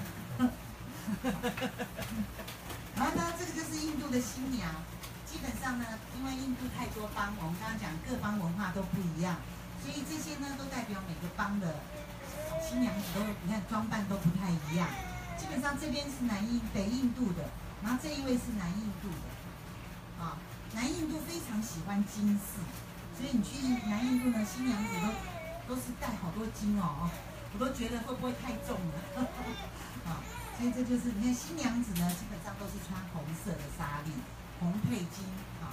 Speaker 1: 然后呢，这个就是印度的新娘。基本上呢，因为印度太多邦，我们刚刚讲各邦文化都不一样。所以这些呢，都代表每个邦的新娘子你看装扮都不太一样。基本上这边是北印度的，然后这一位是南印度的。南印度非常喜欢金饰， 所以你去南印度呢，新娘子都是带好多金哦，我都觉得会不会太重了？啊，所以这就是你看新娘子呢，基本上都是穿红色的纱丽，红配金啊。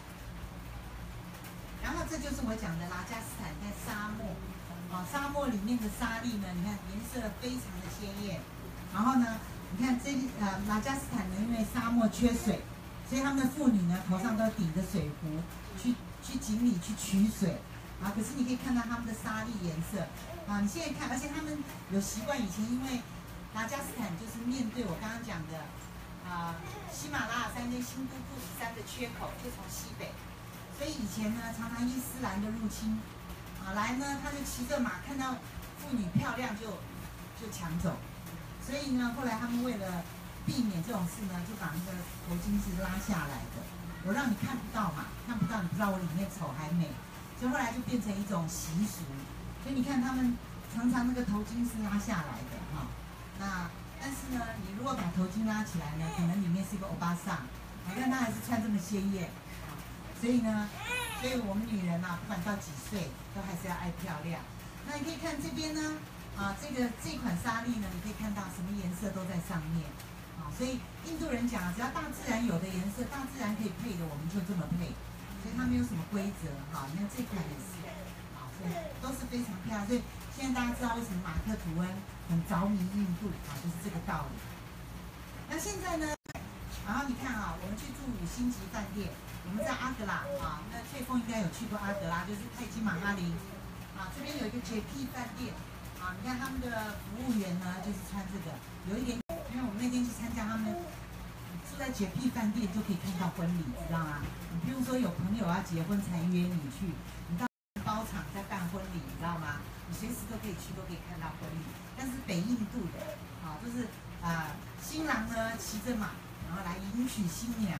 Speaker 1: 然后这就是我讲的拉加斯坦在沙漠，啊，沙漠里面的纱丽呢，你看颜色非常的鲜艳。然后呢，你看拉加斯坦呢，因为沙漠缺水，所以他们的妇女呢头上都顶着水壶去井里去取水。啊，可是你可以看到他们的纱丽颜色，啊，你现在看，而且他们有习惯，以前因为拉加斯坦就是面对我刚刚讲的喜马拉雅山跟新都布什山的缺口，就从西北，所以以前呢常常伊斯兰的入侵，来呢他就骑着马，看到妇女漂亮就抢走，所以呢后来他们为了避免这种事呢，就把那个头巾是拉下来的，我让你看不到嘛，看不到你不知道我里面丑还美。所以后来就变成一种习俗，所以你看他们常常那个头巾是拉下来的哈。那但是呢，你如果把头巾拉起来呢，可能里面是一个欧巴桑，你看他还是穿这么鲜艳啊。所以呢，所以我们女人不管到几岁，都还是要爱漂亮。那你可以看这边呢，这款纱丽呢，你可以看到什么颜色都在上面啊。所以印度人讲，只要大自然有的颜色，大自然可以配的，我们就这么配。所以它没有什么规则哈，你看这款也是，所以都是非常漂亮。所以现在大家知道为什么马克·吐温很着迷印度就是这个道理。那现在呢，然后你看我们去住5星级饭店，我们在阿格拉那翠凤应该有去过阿格拉，就是泰姬玛哈陵这边有一个 JP 饭店你看他们的服务员呢就是穿这个，有一点，因为我们那天去参加他们。住在绝壁饭店就可以看到婚礼，知道吗？你比如说有朋友要结婚才约你去，你到包场在办婚礼，你知道吗？你随时都可以去，都可以看到婚礼。但是北印度的就是新郎呢骑着马，然后来迎娶新娘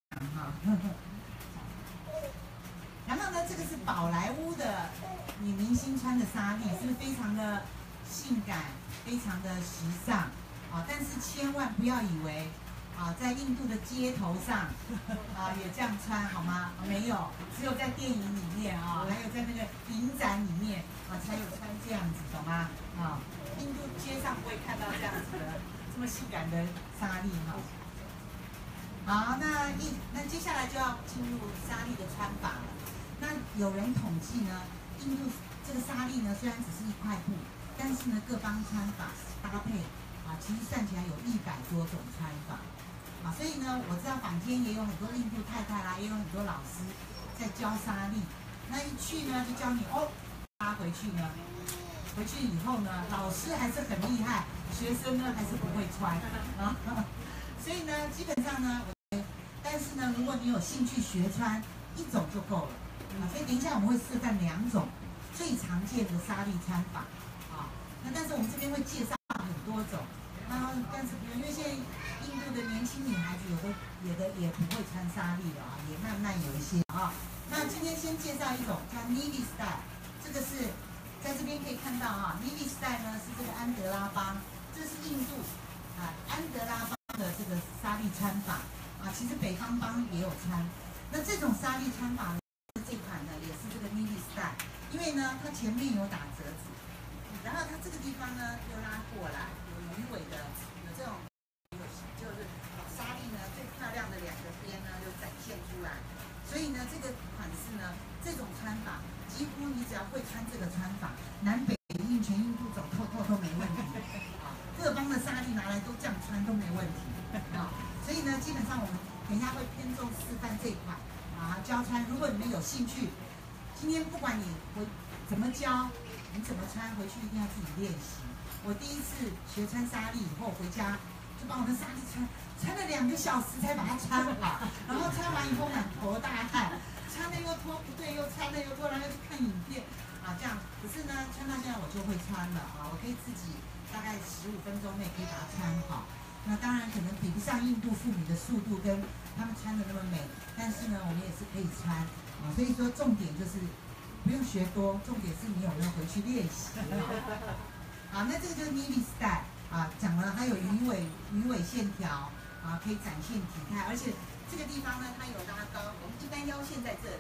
Speaker 1: 然后呢，这个是宝莱坞的女明星穿的纱丽，是不是非常的性感，非常的时尚但是千万不要以为。在印度的街头上也这样穿好吗？没有，只有在电影里面还有在那个影展里面才有穿这样子，懂吗？印度街上不会看到这样子的这么性感的纱丽好，那接下来就要进入纱丽的穿法了。那有人统计呢，印度这个纱丽呢虽然只是1块布，但是呢各邦穿法搭配其实算起来有100多种穿法。所以呢，我知道坊间也有很多印度太太啦，也有很多老师在教纱丽。那一去呢，就教你拉回去呢，回去以后呢，老师还是很厉害，学生呢还是不会穿所以呢，基本上呢，但是呢，如果你有兴趣学穿1种就够了所以等一下我们会示范2种最常见的纱丽穿法那但是我们这边会介绍很多种。但是因为现在印度的年轻女孩子有的也不会穿纱丽了也慢慢有一些那今天先介绍一种叫 Navy Style， 这个是在这边可以看到Navy Style 呢是这个安德拉邦，这是印度安德拉邦的这个纱丽穿法其实北方邦也有穿。那这种纱丽穿法呢，这款呢也是这个 Navy Style， 因为呢它前面有打折子，然后它这个地方呢又拉过来。鱼尾的有这种，就是纱丽呢最漂亮的2个边呢就展现出来，所以呢这个款式呢这种穿法，几乎你只要会穿这个穿法，南北印全印度走透透都没问题各邦的纱丽拿来都这样穿都没问题所以呢基本上我们等一下会偏重示范这一款教穿。如果你们有兴趣，今天不管你怎么教，你怎么穿，回去一定要自己练习。我第一次学穿纱丽以后回家，就把我的纱丽穿了2个小时才把它穿好，然后穿完以后满头大汗，穿了又脱不对，又穿了又脱，然后又去看影片这样。可是呢，穿到现在我就会穿了我可以自己大概15分钟内可以把它穿好。那当然可能比不上印度妇女的速度跟她们穿的那么美，但是呢，我们也是可以穿所以说重点就是不用学多，重点是你有没有回去练习那这个就是 Navy Style 讲了还有鱼尾线条可以展现体态，而且这个地方呢它有拉高，我们一般腰线在这里，但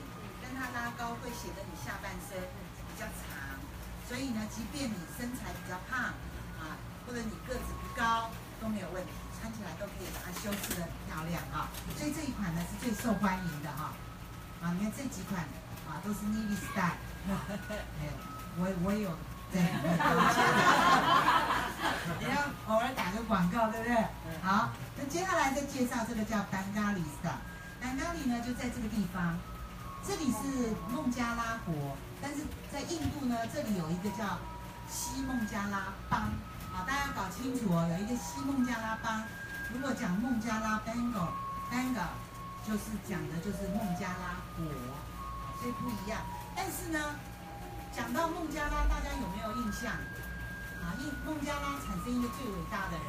Speaker 1: 但它拉高会显得你下半身比较长，所以呢，即便你身材比较胖啊，或者你个子不高都没有问题，穿起来都可以把它修饰得很漂亮啊。所以这一款呢是最受欢迎的哈。啊，你看这几款啊都是 Navy Style， 我也有在里面，也要偶尔打个广告，对不对？好，那接下来再介绍这个叫Bengali Style。Bengali呢就在这个地方，这里是孟加拉国，但是在印度呢，这里有一个叫西孟加拉邦啊，大家要搞清楚哦，有一个西孟加拉邦。如果讲孟加拉 Bengal 就是讲的就是孟加拉国，所以不一样。但是呢，讲到孟加拉，大家有没有印象？啊，孟加拉产生一个最伟大的人，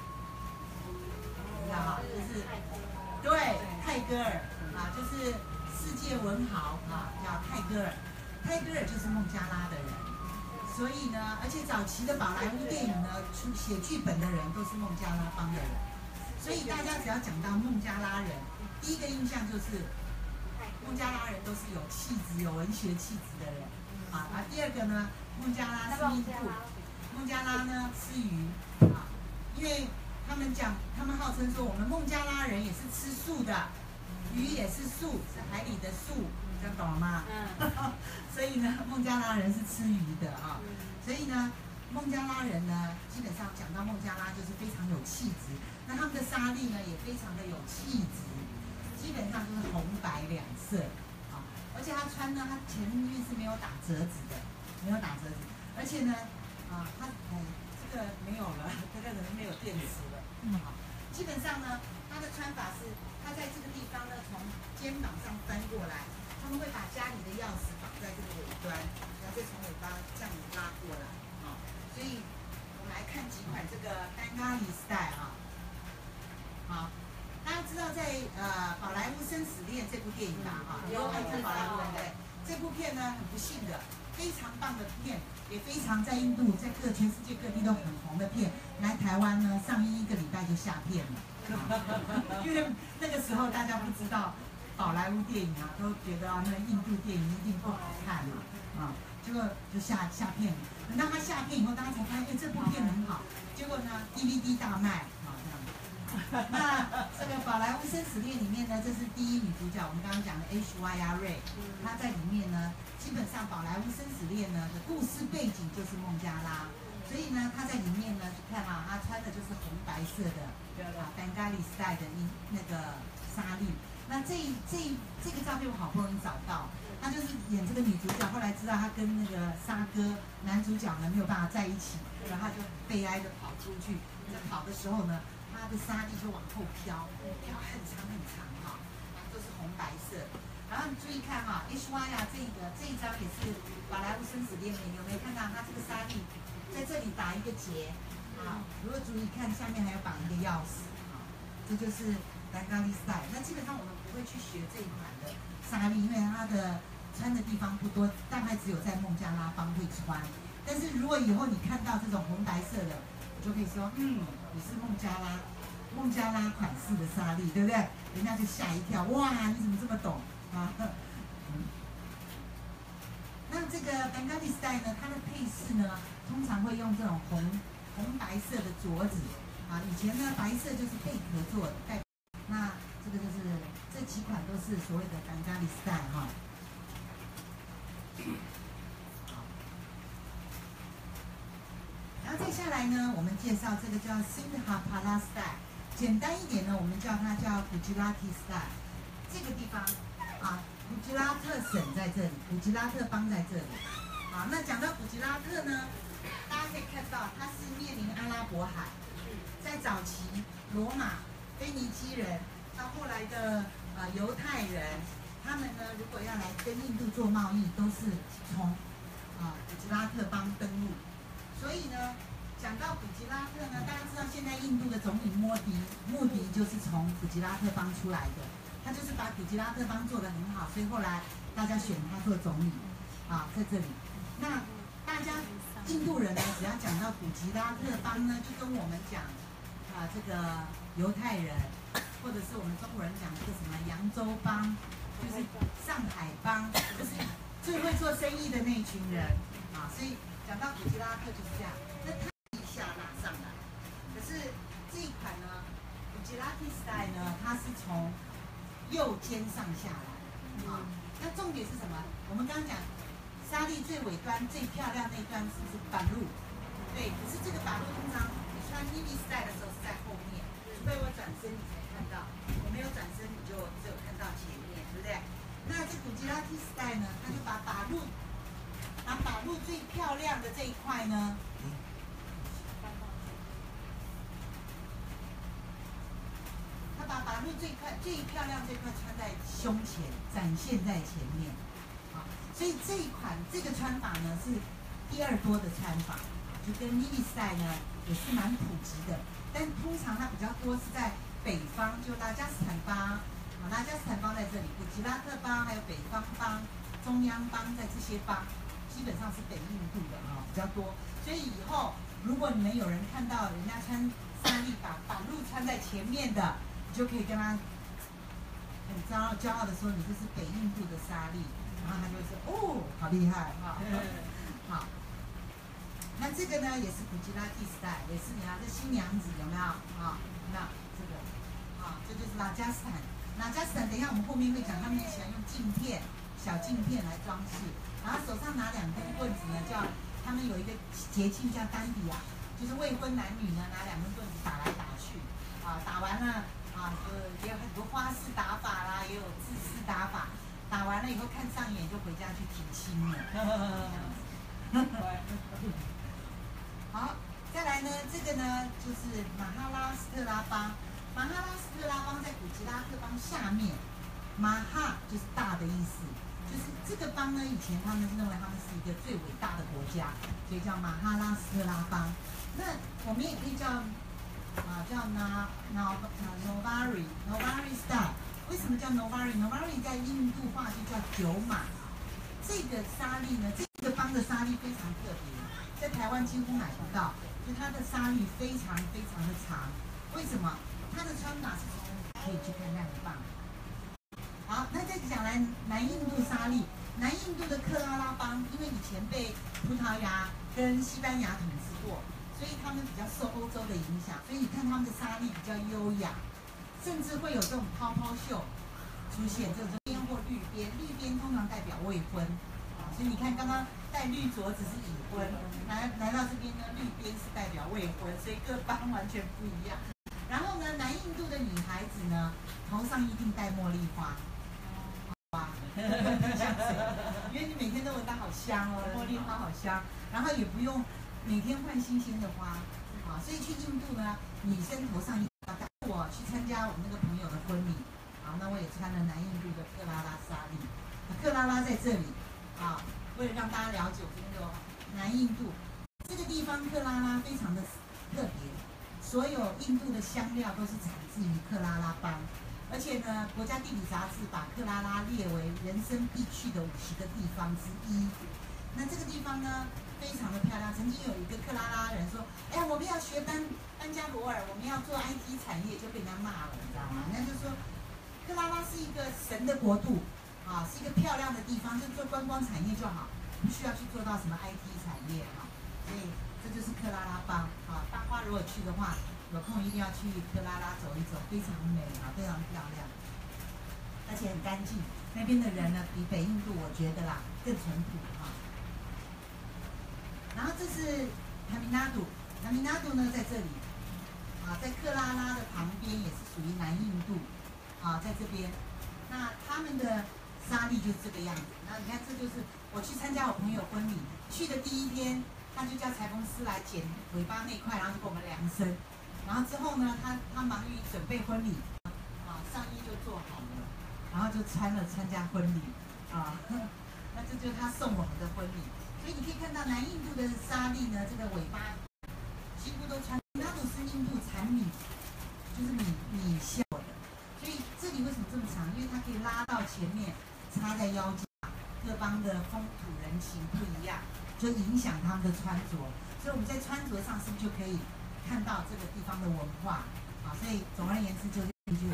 Speaker 1: 你知道吗？就是对泰戈尔啊，就是世界文豪啊，叫泰戈尔。泰戈尔就是孟加拉的人，所以呢，而且早期的宝莱坞电影呢，写剧本的人都是孟加拉邦的人，所以大家只要讲到孟加拉人，第一个印象就是孟加拉人都是有气质、有文学气质的人啊。第二个呢，孟加拉是印度，孟加拉呢吃鱼啊，因为他们号称说我们孟加拉人也是吃素的，鱼也是素，是海里的素，这样懂了吗？所以呢，孟加拉人是吃鱼的啊。所以呢，孟加拉人呢，基本上讲到孟加拉就是非常有气质。那他们的纱丽呢，也非常的有气质，基本上就是红白两色啊。而且他穿呢，他前面是没有打折子的，没有打折子，而且呢，他这个没有了，这个人没有电池了，好。基本上呢，他的穿法是，他在这个地方呢，从肩膀上翻过来，他们会把家里的钥匙绑在这个尾端，然后再从尾巴这样拉过来啊。所以我们来看几款这个Bengali Style啊。好，大家知道在宝莱坞生死恋这部电影吧？哈，有看过宝莱坞对不对？这部片呢很不幸的，非常棒的片，也非常在印度、在全世界各地都很红的片，来台湾呢上映1个礼拜就下片了，因为那个时候大家不知道宝莱坞电影啊，都觉得那印度电影一定不好看嘛，结果就下片了。等到他下片以后，大家才发现，这部片很好。结果呢 ，DVD 大卖。那这个宝莱坞生死恋里面呢，这是第一女主角，我们刚刚讲的 Aishwarya Rai， 她在里面呢，基本上宝莱坞生死恋呢的故事背景就是孟加拉，所以呢，她在里面呢，看啊，她穿的就是红白色的Bengali Style 的那个纱丽。那这个照片我好不容易找到，她就是演这个女主角，后来知道她跟那个沙哥男主角呢没有办法在一起，然后她就悲哀的跑出去，在跑的时候呢。它的纱丽就往后飘很长很长哈，都是红白色。然后你注意看哈，Aishwarya这一张也是宝莱坞生死恋里面，有没有看到它这个纱丽在这里打一个结啊？如果注意看，下面还有绑一个钥匙啊，这就是 Bengali Style。那基本上我们不会去学这一款的纱丽，因为它的穿的地方不多，大概只有在孟加拉邦会穿。但是如果以后你看到这种红白色的，就可以说，你是孟加拉款式的纱丽，对不对？人家就吓一跳，哇，你怎么这么懂啊？那这个 Bengali Style 呢，它的配饰呢，通常会用这种红白色的镯子啊。以前呢，白色就是贝壳做的，那这个就是这几款都是所谓的 Bengali Style 哈。然后再下来呢，我们介绍这个叫 Sindhapala Style， 简单一点呢，我们叫它叫 Gujarati Style。这个地方啊，古吉拉特省在这里，古吉拉特邦在这里。啊，那讲到古吉拉特呢，大家可以看到它是面临阿拉伯海，在早期罗马、腓尼基人，到后来的犹太人，他们呢如果要来跟印度做贸易，都是从古吉拉特邦登陆。所以呢，讲到古吉拉特呢，大家知道现在印度的总理莫迪就是从古吉拉特邦出来的，他就是把古吉拉特邦做得很好，所以后来大家选他做总理啊，在这里。那大家印度人呢，只要讲到古吉拉特邦呢，就跟我们讲这个犹太人，或者是我们中国人讲这个什么扬州邦就是上海帮，就是最会做生意的那一群人啊。所以讲到古吉拉特就是这样，那他一下拉上来，可是这一款呢，古吉拉特 style 呢，它是从右肩上下来啊。那重点是什么？我们刚刚讲纱丽最尾端最漂亮那一段是不是板路？对，可是这个板路通常你穿 mini style 的时候是在后面，除非我转身你才看到，我没有转身你就只有看到前面，对不对？那这古吉拉蒂 style 呢，它就把把路最漂亮的这一块呢，它把把路最漂亮这块穿在胸前，展现在前面。所以这一款这个穿法呢是第二多的穿法，就跟 mini style 呢也是蛮普及的，但通常它比较多是在北方，就拉加斯坦邦，拉加斯坦邦在这里，古吉拉特邦还有北方邦、中央邦在这些邦，基本上是北印度的比较多。所以以后如果你们有人看到人家穿纱丽把路穿在前面的，你就可以跟他很骄傲的说你这是北印度的纱丽。然后他就会说：“哦，好厉害哈！”好，那这个呢也是古吉拉蒂 style， 也是你看这新娘子有没有啊？那这个这就是拉加斯坦。拉加斯坦，等一下我们后面会讲，他们也喜欢用镜片、小镜片来装饰，然后手上拿2根棍子呢，叫他们有一个节庆叫丹比亚，就是未婚男女呢拿2根棍子打来打去，打完了也有很多花式打法啦，也有自式打法。打完了以后看上眼就回家去提亲了。好，再来呢，这个呢就是马哈拉斯特拉邦。马哈拉斯特拉邦在古吉拉特邦下面，马哈就是大的意思，就是这个邦呢，以前他们认为他们是一个最伟大的国家，所以叫马哈拉斯特拉邦。那我们也可以叫Novari style。为什么叫 Novari？Novari 在印度话就叫九马。这个纱丽呢，这个邦的纱丽非常特别，在台湾几乎买不到，就它的纱丽非常非常的长。为什么？它的穿法是从可以去看亮棒。好，那再讲来南印度纱丽，南印度的克拉拉邦，因为以前被葡萄牙跟西班牙统治过，所以他们比较受欧洲的影响，所以你看他们的纱丽比较优雅。甚至会有这种泡泡袖出现，这种边或绿边，绿边通常代表未婚，所以你看刚刚戴绿镯子是已婚，来到这边呢，绿边是代表未婚，所以各邦完全不一样。然后呢，南印度的女孩子呢，头上一定戴茉莉花，香水，因为你每天都闻到好香哦，茉莉花好香，然后也不用每天换新鲜的花，所以去印度呢，女生头上一定要戴。我去参加我们那个朋友的婚礼，那我也穿了南印度的克拉拉纱丽，克拉拉在这里，为了让大家了解我们那个南印度这个地方，克拉拉非常的特别，所有印度的香料都是产自于克拉拉邦，而且呢，国家地理杂志把克拉拉列为人生必去的50个地方之一。那这个地方呢，非常的漂亮。曾经有一个克拉拉人说：“哎呀，我们要学班加罗尔，我们要做 IT 产业，就被人家骂了，你知道吗？人家就说，克拉拉是一个神的国度，是一个漂亮的地方，就做观光产业就好，不需要去做到什么 IT 产业所以这就是克拉拉邦大花如果去的话，有空一定要去克拉拉走一走，非常美非常漂亮，而且很干净。那边的人呢，比北印度我觉得啦更淳朴然后这是塔米纳杜，塔米纳杜呢在这里，在克拉拉的旁边，也是属于南印度，在这边。那他们的纱丽就是这个样子。然后你看，这就是我去参加我朋友婚礼，去的第一天，他就叫裁缝师来剪尾巴那块，然后就给我们量身。然后之后呢，他忙于准备婚礼，上衣就做好了，然后就参加婚礼，那这就是他送我们的婚礼。所以你可以看到南印度的纱丽呢，这个尾巴几乎都穿，那种是印度产米，就是米线的。所以这里为什么这么长？因为它可以拉到前面，插在腰间。各邦的风土人情不一样，就影响他们的穿着。所以我们在穿着上是不是就可以看到这个地方的文化？所以总而言之就是一句话：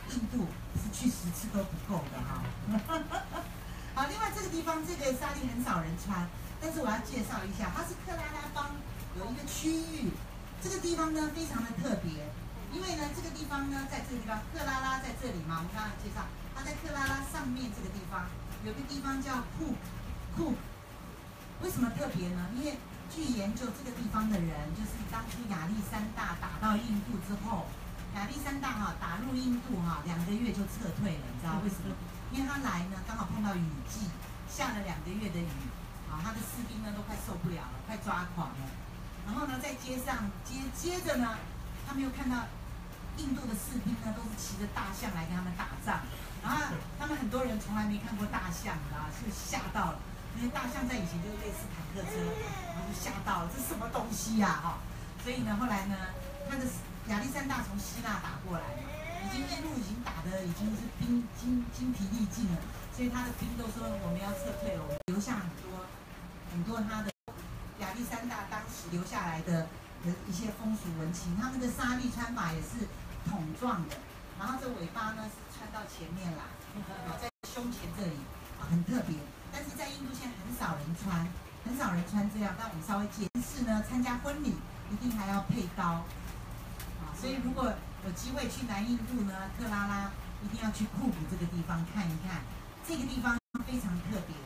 Speaker 1: 印度是去10次都不够的哈。好，另外这个地方这个纱丽很少人穿，但是我要介绍一下，它是克拉拉邦有一个区域，这个地方呢非常的特别，因为呢这个地方呢在这个地方，克拉拉在这里嘛，我们刚刚介绍，它在克拉拉上面这个地方有个地方叫库，为什么特别呢？因为据研究这个地方的人，就是当初亚历山大打到印度之后，亚历山大打入印度2个月就撤退了，你知道为什么？因为他来呢刚好碰到雨季，下了2个月的雨，他的士兵呢都快受不了了，快抓狂了。然后呢在街上接着呢，他们又看到印度的士兵呢都是骑着大象来跟他们打仗，然后他们很多人从来没看过大象就吓到了。因为大象在以前就是类似坦克车，然后就吓到了，这是什么东西呀？所以呢，后来呢，他的亚历山大从希腊打过来，一路已经打的已经是精疲力尽了，所以他的兵都说我们要撤退了，我们留下很多他的亚历山大当时留下来的一些风俗文情，他们的纱丽穿法也是筒状的，然后这尾巴呢是穿到前面来，在胸前这里很特别。但是在印度现在很少人穿这样，但我们稍微解释呢，参加婚礼一定还要配刀，所以如果有机会去南印度呢，克拉拉一定要去库布这个地方看一看，这个地方非常特别，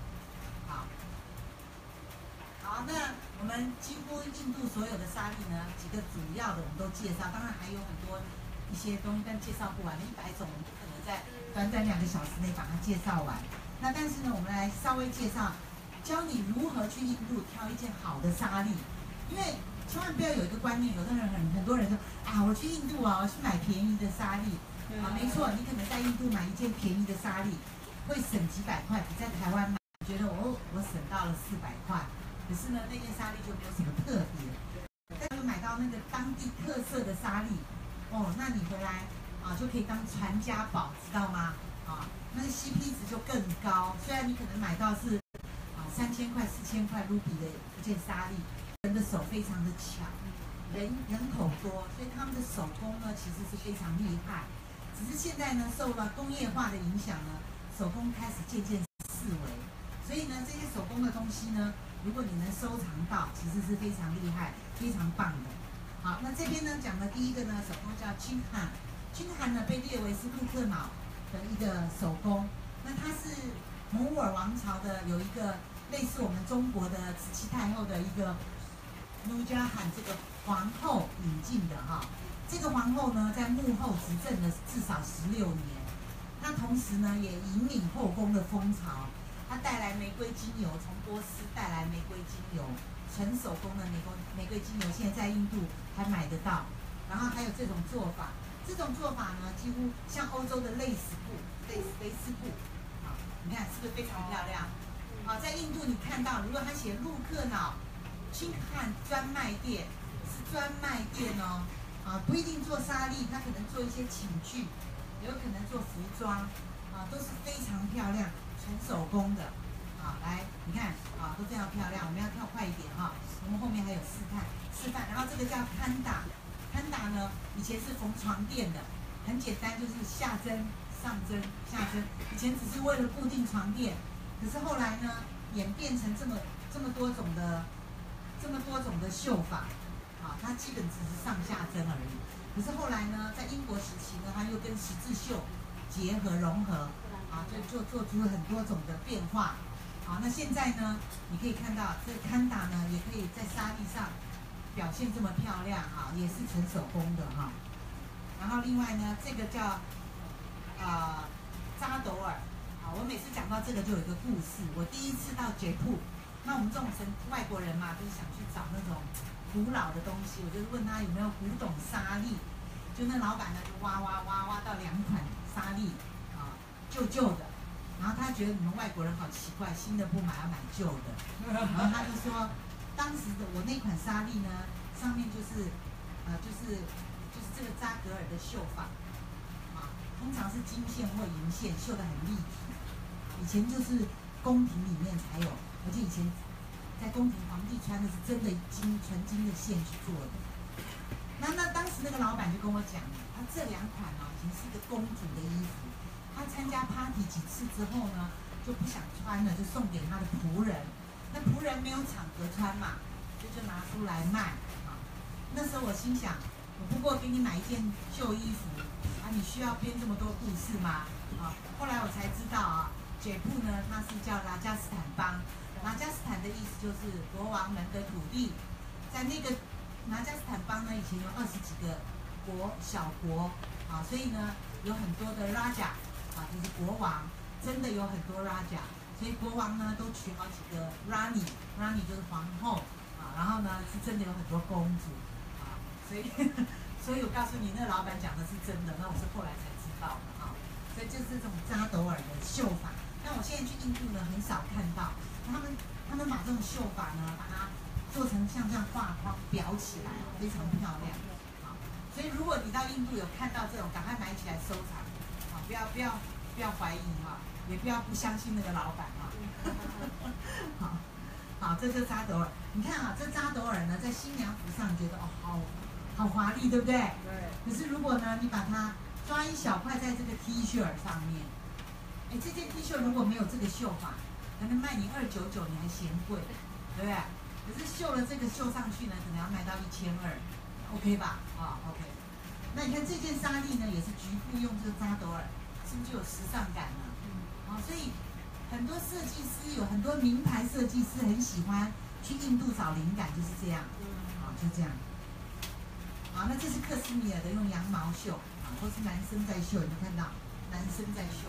Speaker 1: 好，那我们几乎印度所有的纱丽呢，几个主要的我们都介绍，当然还有很多一些东西，但介绍不完，100种我们不可能在短2个小时内把它介绍完。那但是呢，我们来稍微介绍，教你如何去印度挑一件好的纱丽，因为千万不要有一个观念，有的人很多人说我去印度我去买便宜的纱丽，没错，你可能在印度买一件便宜的纱丽，会省几百块，比在台湾买，觉得我省到了400块，可是呢，那件纱丽就没有什么特别，但是买到那个当地特色的纱丽，那你回来就可以当传家宝，知道吗？那个 CP 值就更高，虽然你可能买到是3000块、4000块卢比的一件纱丽，人的手非常的巧，人口多，所以他们的手工呢其实是非常厉害。只是现在呢受到工业化的影响呢，手工开始渐渐式微，所以呢这些手工的东西呢，如果你能收藏到，其实是非常厉害、非常棒的。好，那这边呢讲的第一个呢手工叫青罕呢被列为是陆克瑙的一个手工，那它是蒙古尔王朝的有一个类似我们中国的慈禧太后的一个努加罕这个皇后引进的这个皇后呢在幕后执政了至少16年，那同时呢也引领后宫的风潮，她带来玫瑰精油，从波斯带来玫瑰精油，纯手工的玫瑰精油现在在印度还买得到，然后还有这种做法。这种做法呢，几乎像欧洲的蕾丝布，你看是不是非常漂亮？在印度你看到，如果他写陆克瑙青罕专卖店，是专卖店不一定做纱丽，他可能做一些寝具，有可能做服装，都是非常漂亮，纯手工的。来，你看都这样漂亮，我们要跳快一点我们后面还有示范，然后这个叫堪达呢，以前是缝床垫的，很简单，就是下针、上针、下针。以前只是为了固定床垫，可是后来呢，演变成这么多种的绣法，它基本只是上下针而已。可是后来呢，在英国时期呢，它又跟十字绣结合融合，就做出了很多种的变化。那现在呢，你可以看到这个堪达呢，也可以在纱丽上表现这么漂亮也是纯手工的然后另外呢，这个叫扎斗尔我每次讲到这个就有一个故事。我第一次到杰普，那我们这种外国人嘛，就是想去找那种古老的东西，我就问他有没有古董纱丽，就那老板呢就挖到2款纱丽旧的。然后他觉得你们外国人好奇怪，新的不买要买旧的，然后他就说，当时的我那款纱丽呢，上面就是这个扎格尔的绣法，通常是金线或银线绣得很立体，以前就是宫廷里面才有，而且以前在宫廷皇帝穿的是真的纯金的线去做的。那当时那个老板就跟我讲，他这2款哦，已经是一个公主的衣服。他参加 party 几次之后呢，就不想穿了，就送给他的仆人。那仆人没有场合穿嘛，就拿出来卖啊。那时候我心想，我不过给你买一件旧衣服啊，你需要编这么多故事吗？啊，后来我才知道啊，解布呢，它是叫拉加斯坦邦。拉加斯坦的意思就是国王们的土地，在那个拉加斯坦邦呢，以前有20几个小国啊，所以呢有很多的 Raja 啊，就是国王，真的有很多 Raja， 所以国王呢都娶好几个 Rani 就是皇后啊，然后呢是真的有很多公主啊，所以我告诉你，那老板讲的是真的，那我是后来才知道的啊，所以就是这种扎斗尔的绣法。那我现在去印度呢，很少看到。他们把这种绣法呢，把它做成像这样画框裱起来，非常漂亮。好，所以如果你到印度有看到这种，赶快买起来收藏。好，不要怀疑哈，也不要不相信那个老板哈。好，这就是扎斗尔。你看啊，这扎斗尔呢，在新娘服上觉得哦，好华丽，对不对？对。可是如果呢，你把它抓一小块在这个 T 恤上面，哎，这件 T 恤如果没有这个绣法，可能卖你299，你还嫌贵，对不对？可是绣了这个绣上去呢，可能要卖到1200，OK 吧？啊 ，OK。那你看这件纱丽呢，也是局部用这个扎斗尔，是不是就有时尚感了？所以很多设计师有很多名牌设计师很喜欢去印度找灵感，就是这样。就这样。好，那这是克什米尔的用羊毛绣，都是男生在绣，有没有看到？男生在绣。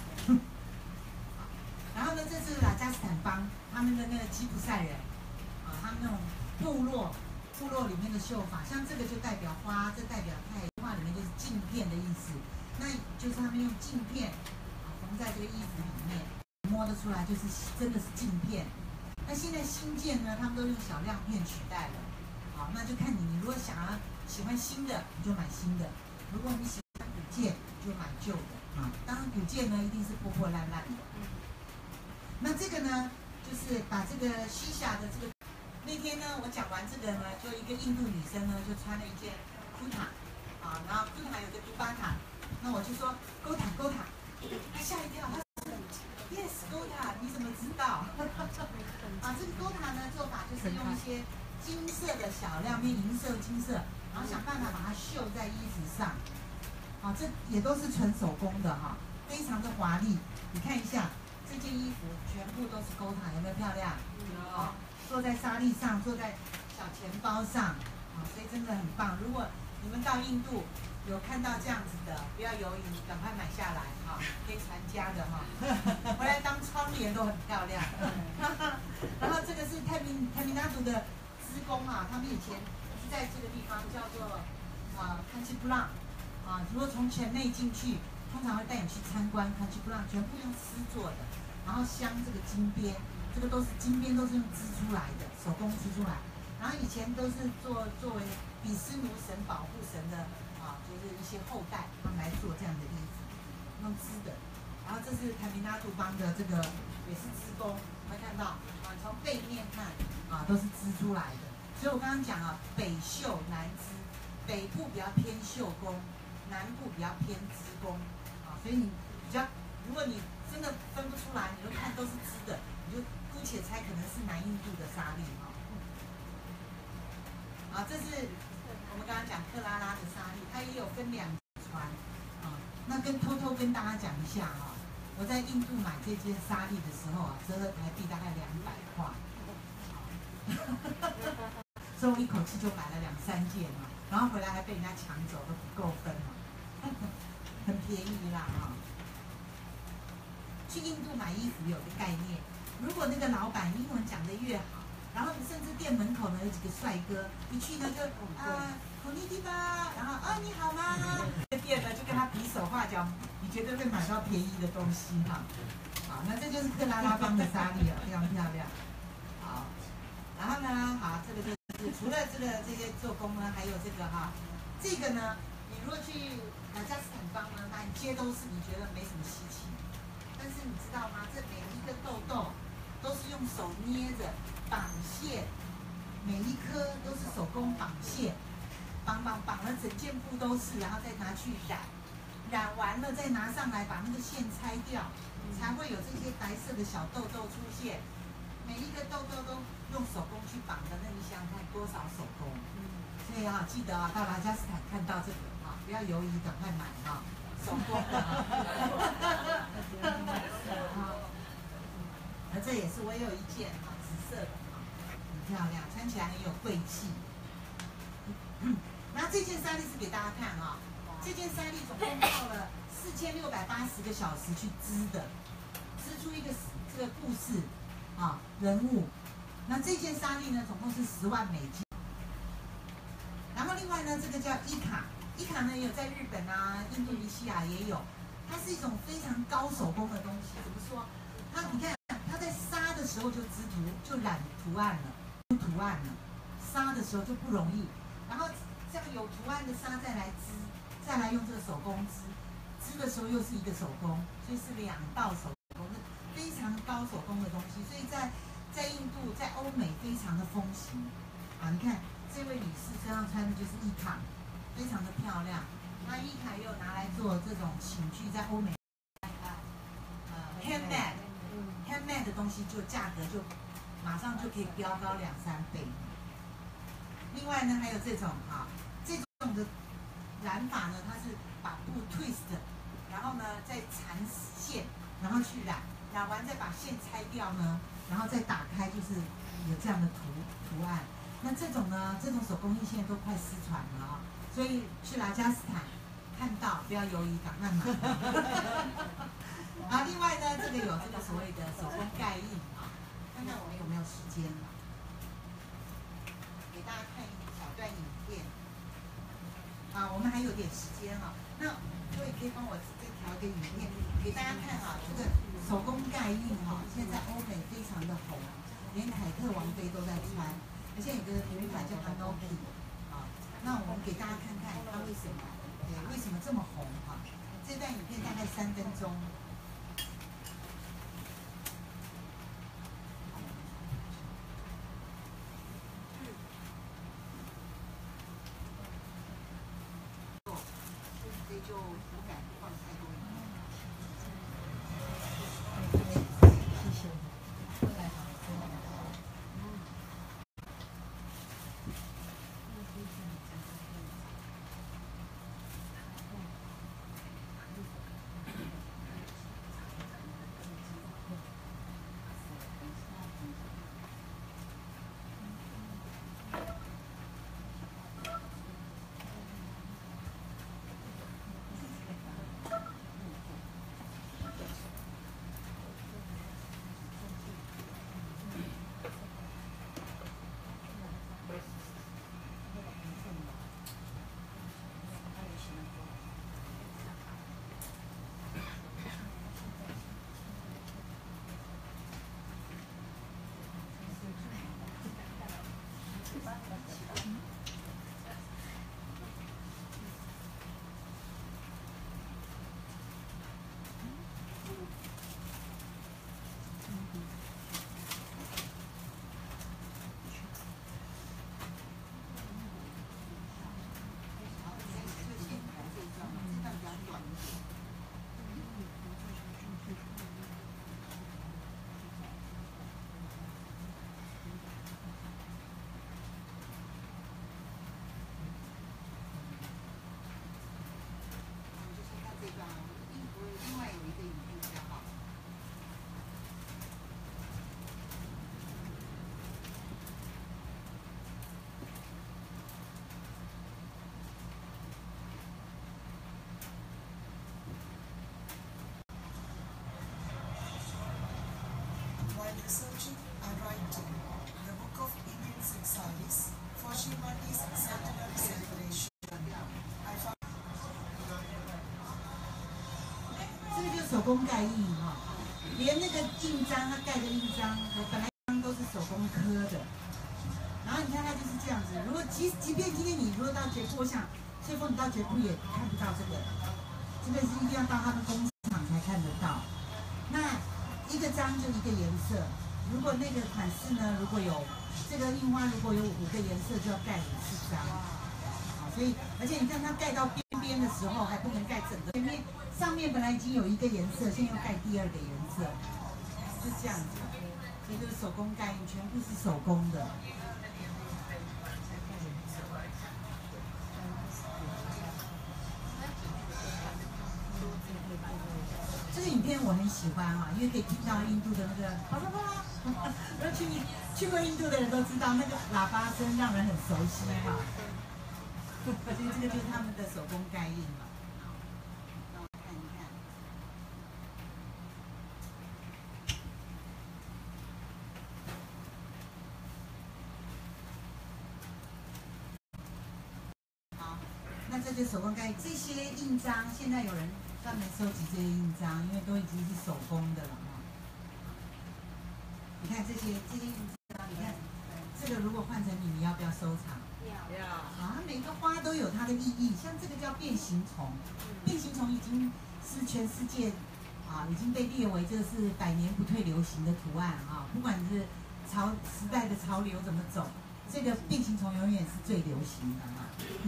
Speaker 1: 然后呢，这是拉加斯坦邦他们的那个吉普赛人，他们那种部落里面的绣法，像这个就代表花，这代表太花里面就是镜片的意思，那就是他们用镜片缝在这个衣服里面，摸得出来就是真的是镜片。那现在新件呢，他们都用小亮片取代了，好，那就看你如果喜欢新的，你就买新的；如果你喜欢古件，就买旧的啊。当然古件呢一定是破破烂烂的。那这个呢，就是把这个西夏的这个，那天呢，我讲完这个呢，就一个印度女生呢，就穿了一件库塔，然后库塔有个杜巴塔，那我就说勾塔，她吓一跳，她说 Yes 勾塔，你怎么知道？这个勾塔呢做法就是用一些金色的小亮片，银色、金色，然后想办法把它绣在衣服上，这也都是纯手工的哈，非常的华丽，你看一下。这件衣服全部都是勾塔，有没有漂亮？有。坐在纱丽上，坐在小钱包上，所以真的很棒。如果你们到印度有看到这样子的，不要犹豫，赶快买下来可以传家的回来当窗帘都很漂亮。然后这个是泰米纳族的织工他们以前是在这个地方叫做堪奇布朗如果从全内进去，通常会带你去参观堪奇布朗，全部用丝做的。然后镶这个金边，这个都是金边，都是用织出来的，手工织出来。然后以前都是作为比斯奴神保护神的就是一些后代，他们来做这样的衣服，用织的。然后这是泰米纳杜邦的这个也是织工，会看到从背面看都是织出来的。所以我刚刚讲北绣南织，北部比较偏绣工，南部比较偏织工所以你比较，如果你真的分不出来，你就看都是织的，你就姑且猜可能是南印度的纱丽这是我们刚刚讲克拉拉的纱丽，它也有分2传那偷偷跟大家讲一下我在印度买这件纱丽的时候折合台币大概200块，所以我一口气就买了2-3件然后回来还被人家抢走，都不够分很便宜啦去印度买衣服有个概念，如果那个老板英文讲得越好，然后甚至店门口呢有几个帅哥，一去呢就孔尼迪吧，然后你好吗？店呢就跟他比手画脚，你绝对会买到便宜的东西好，那这就是克拉拉邦的纱丽非常漂亮。好，然后呢，好，这个就是除了这些做工呢，还有这个这个呢，你如果去拉加斯坦邦呢，满街都是，你觉得没什么稀奇。但是你知道吗？这每一个豆豆都是用手捏着绑线，每一颗都是手工绑线，绑绑了整件布都是，然后再拿去染，染完了再拿上来把那个线拆掉，才会有这些白色的小痘痘出现。每一个痘痘都用手工去绑的，那你想想看多少手工？所以啊，记得啊，到拉加斯坦看到这个啊，不要犹豫，赶快买哈，手工的啊。而这也是我有一件啊，紫色的啊，很漂亮，穿起来很有贵气。那这件纱丽是给大家看啊，这件纱丽总共耗了4680个小时去织的，织出一个这个故事啊人物。那这件纱丽呢，总共是10万美金。然后另外呢，这个叫伊卡，伊卡呢也有在日本啊、印度尼西亚也有，它是一种非常高手工的东西。怎么说？它你看，它在纱的时候就织图，就染图案了，纱的时候就不容易。然后这样有图案的纱再来织，再来用这个手工织，织的时候又是一个手工，所以是2道手工，是非常高手工的东西。所以在印度、在欧美非常的风行啊！你看这位女士身上穿的就是伊卡，非常的漂亮。那伊卡也有拿来做这种寝具，在欧美handmade 的东西就价格就马上就可以飙高2、3倍。另外呢，还有这种这种的染法呢，它是把布 twist， 然后呢再缠线，然后去染，染完再把线拆掉呢，然后再打开，就是有这样的图案。那这种呢，这种手工艺现在都快失传了啊，所以去拉加斯坦看到不要犹豫，赶快买。啊，另外呢，这个有这个所谓的手工盖印啊，看看我们有没有时间了，给大家看一小段影片。啊，我们还有点时间啊，那各位可以帮我再调一个影片给大家看啊，这个手工盖印哈，现在欧美非常的红，连凯特王妃都在穿，而且有个品牌叫 Anoki 啊，那我们给大家看看它为什么这么红啊？这段影片大概3分钟。就不敢放太多影片。
Speaker 4: 谢谢。太好了，真的。另外有一个影片比较好。
Speaker 5: While researching and writing the Book of Indian Silk Sarees for Srimati's centenary celebration, I found
Speaker 1: 这个就是手工盖印哈，连那个印章，它盖的印章，我本来都是手工刻的。然后你看它就是这样子。如果即便今天你如果到杰布，我想谢峰你到杰布也看不到这个，这个是一定要到他们工厂才看得到。那一个章就一个颜色，如果那个款式呢，如果有这个印花，如果有5个颜色，就要盖5次章。好， 所以而且你看它盖到边边的时候还不能盖整个，前面上面本来已经有一个颜色，现在又盖第二个颜色，是这样子。所以就是手工盖印，全部是手工的。这个影片我很喜欢啊，因为可以听到印度的那个啪啪啪。去过印度的人都知道，那个喇叭声让人很熟悉哈。所以这个就是他们的手工盖印了。让我看一看。好，那这就是手工盖印，这些印章现在有人专门收集这些印章，因为都已经是手工的了哈。你看这些印章，你看这个如果换成你要不要收藏？
Speaker 2: 要。
Speaker 1: 啊，每个花都有它的意义，像这个叫变形虫，变形虫已经是全世界啊已经被列为这是100年不退流行的图案啊，不管是时代的潮流怎么走，这个变形虫永远是最流行的啊。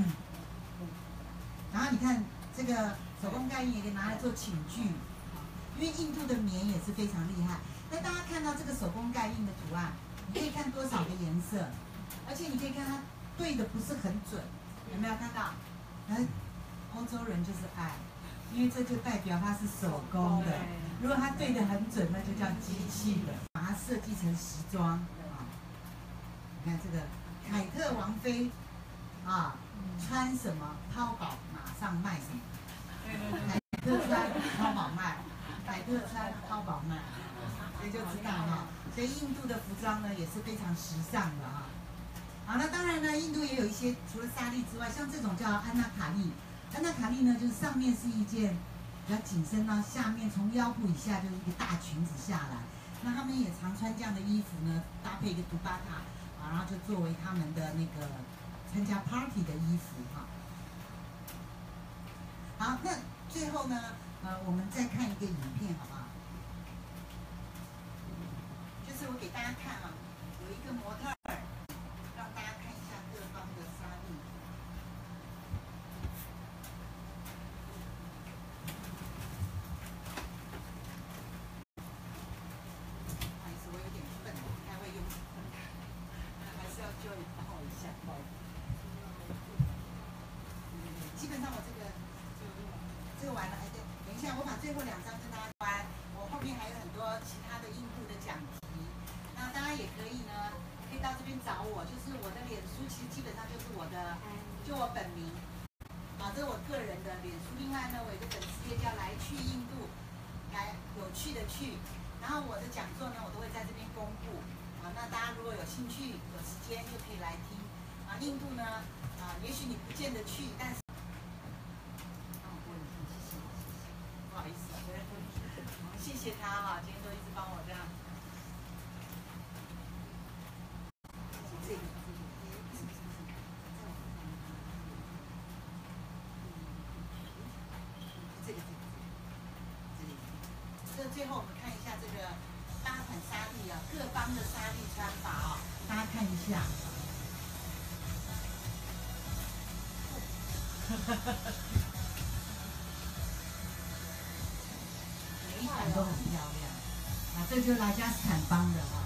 Speaker 1: 然后你看这个手工盖印也可以拿来做寝具，因为印度的棉也是非常厉害。那大家看到这个手工盖印的图案，你可以看多少个颜色，而且你可以看它对的不是很准，有没有看到？欧洲人就是爱，因为这就代表它是手工的。如果它对的很准，那就叫机器的。把它设计成时装啊，你看这个凯特王妃啊，穿什么淘宝马上卖什么。凯特穿淘宝卖，凯特穿淘宝卖，所以就知道哈。所以印度的服装呢也是非常时尚的哈。好，那当然呢，印度也有一些除了纱丽之外，像这种叫安娜卡丽。安娜卡丽呢，就是上面是一件比较紧身呢，下面从腰部以下就是一个大裙子下来。那他们也常穿这样的衣服呢，搭配一个杜巴塔啊，然后就作为他们的那个参加 party 的衣服哈。好，那最后呢，我们再看一个影片好不好？就是我给大家看啊，有一个模特儿。让大家看一下各方的纱丽。不好意思，我有点笨，不太会用，还是要教你抱一下，抱一下。基本上我这个完了，哎对，等一下我把最后2张跟大家关，我后面还有很多其他的印度的讲题，那大家也可以呢。可以到这边找我，就是我的脸书，其实基本上就是我的，就我本名，啊，这是我个人的脸书。另外呢，我有一个粉丝页叫来去印度，来有趣的去。然后我的讲座呢，我都会在这边公布，啊，那大家如果有兴趣、有时间就可以来听。啊，印度呢，啊，也许你不见得去，但是，让我过一下，谢谢，不好意思啊，谢谢他哈，今天都一直帮我这样。最后我们看一下这个8款纱丽啊，各方的纱丽穿法啊，大家看一下。每一款都很漂亮啊，这就是拉加斯坦邦的啊。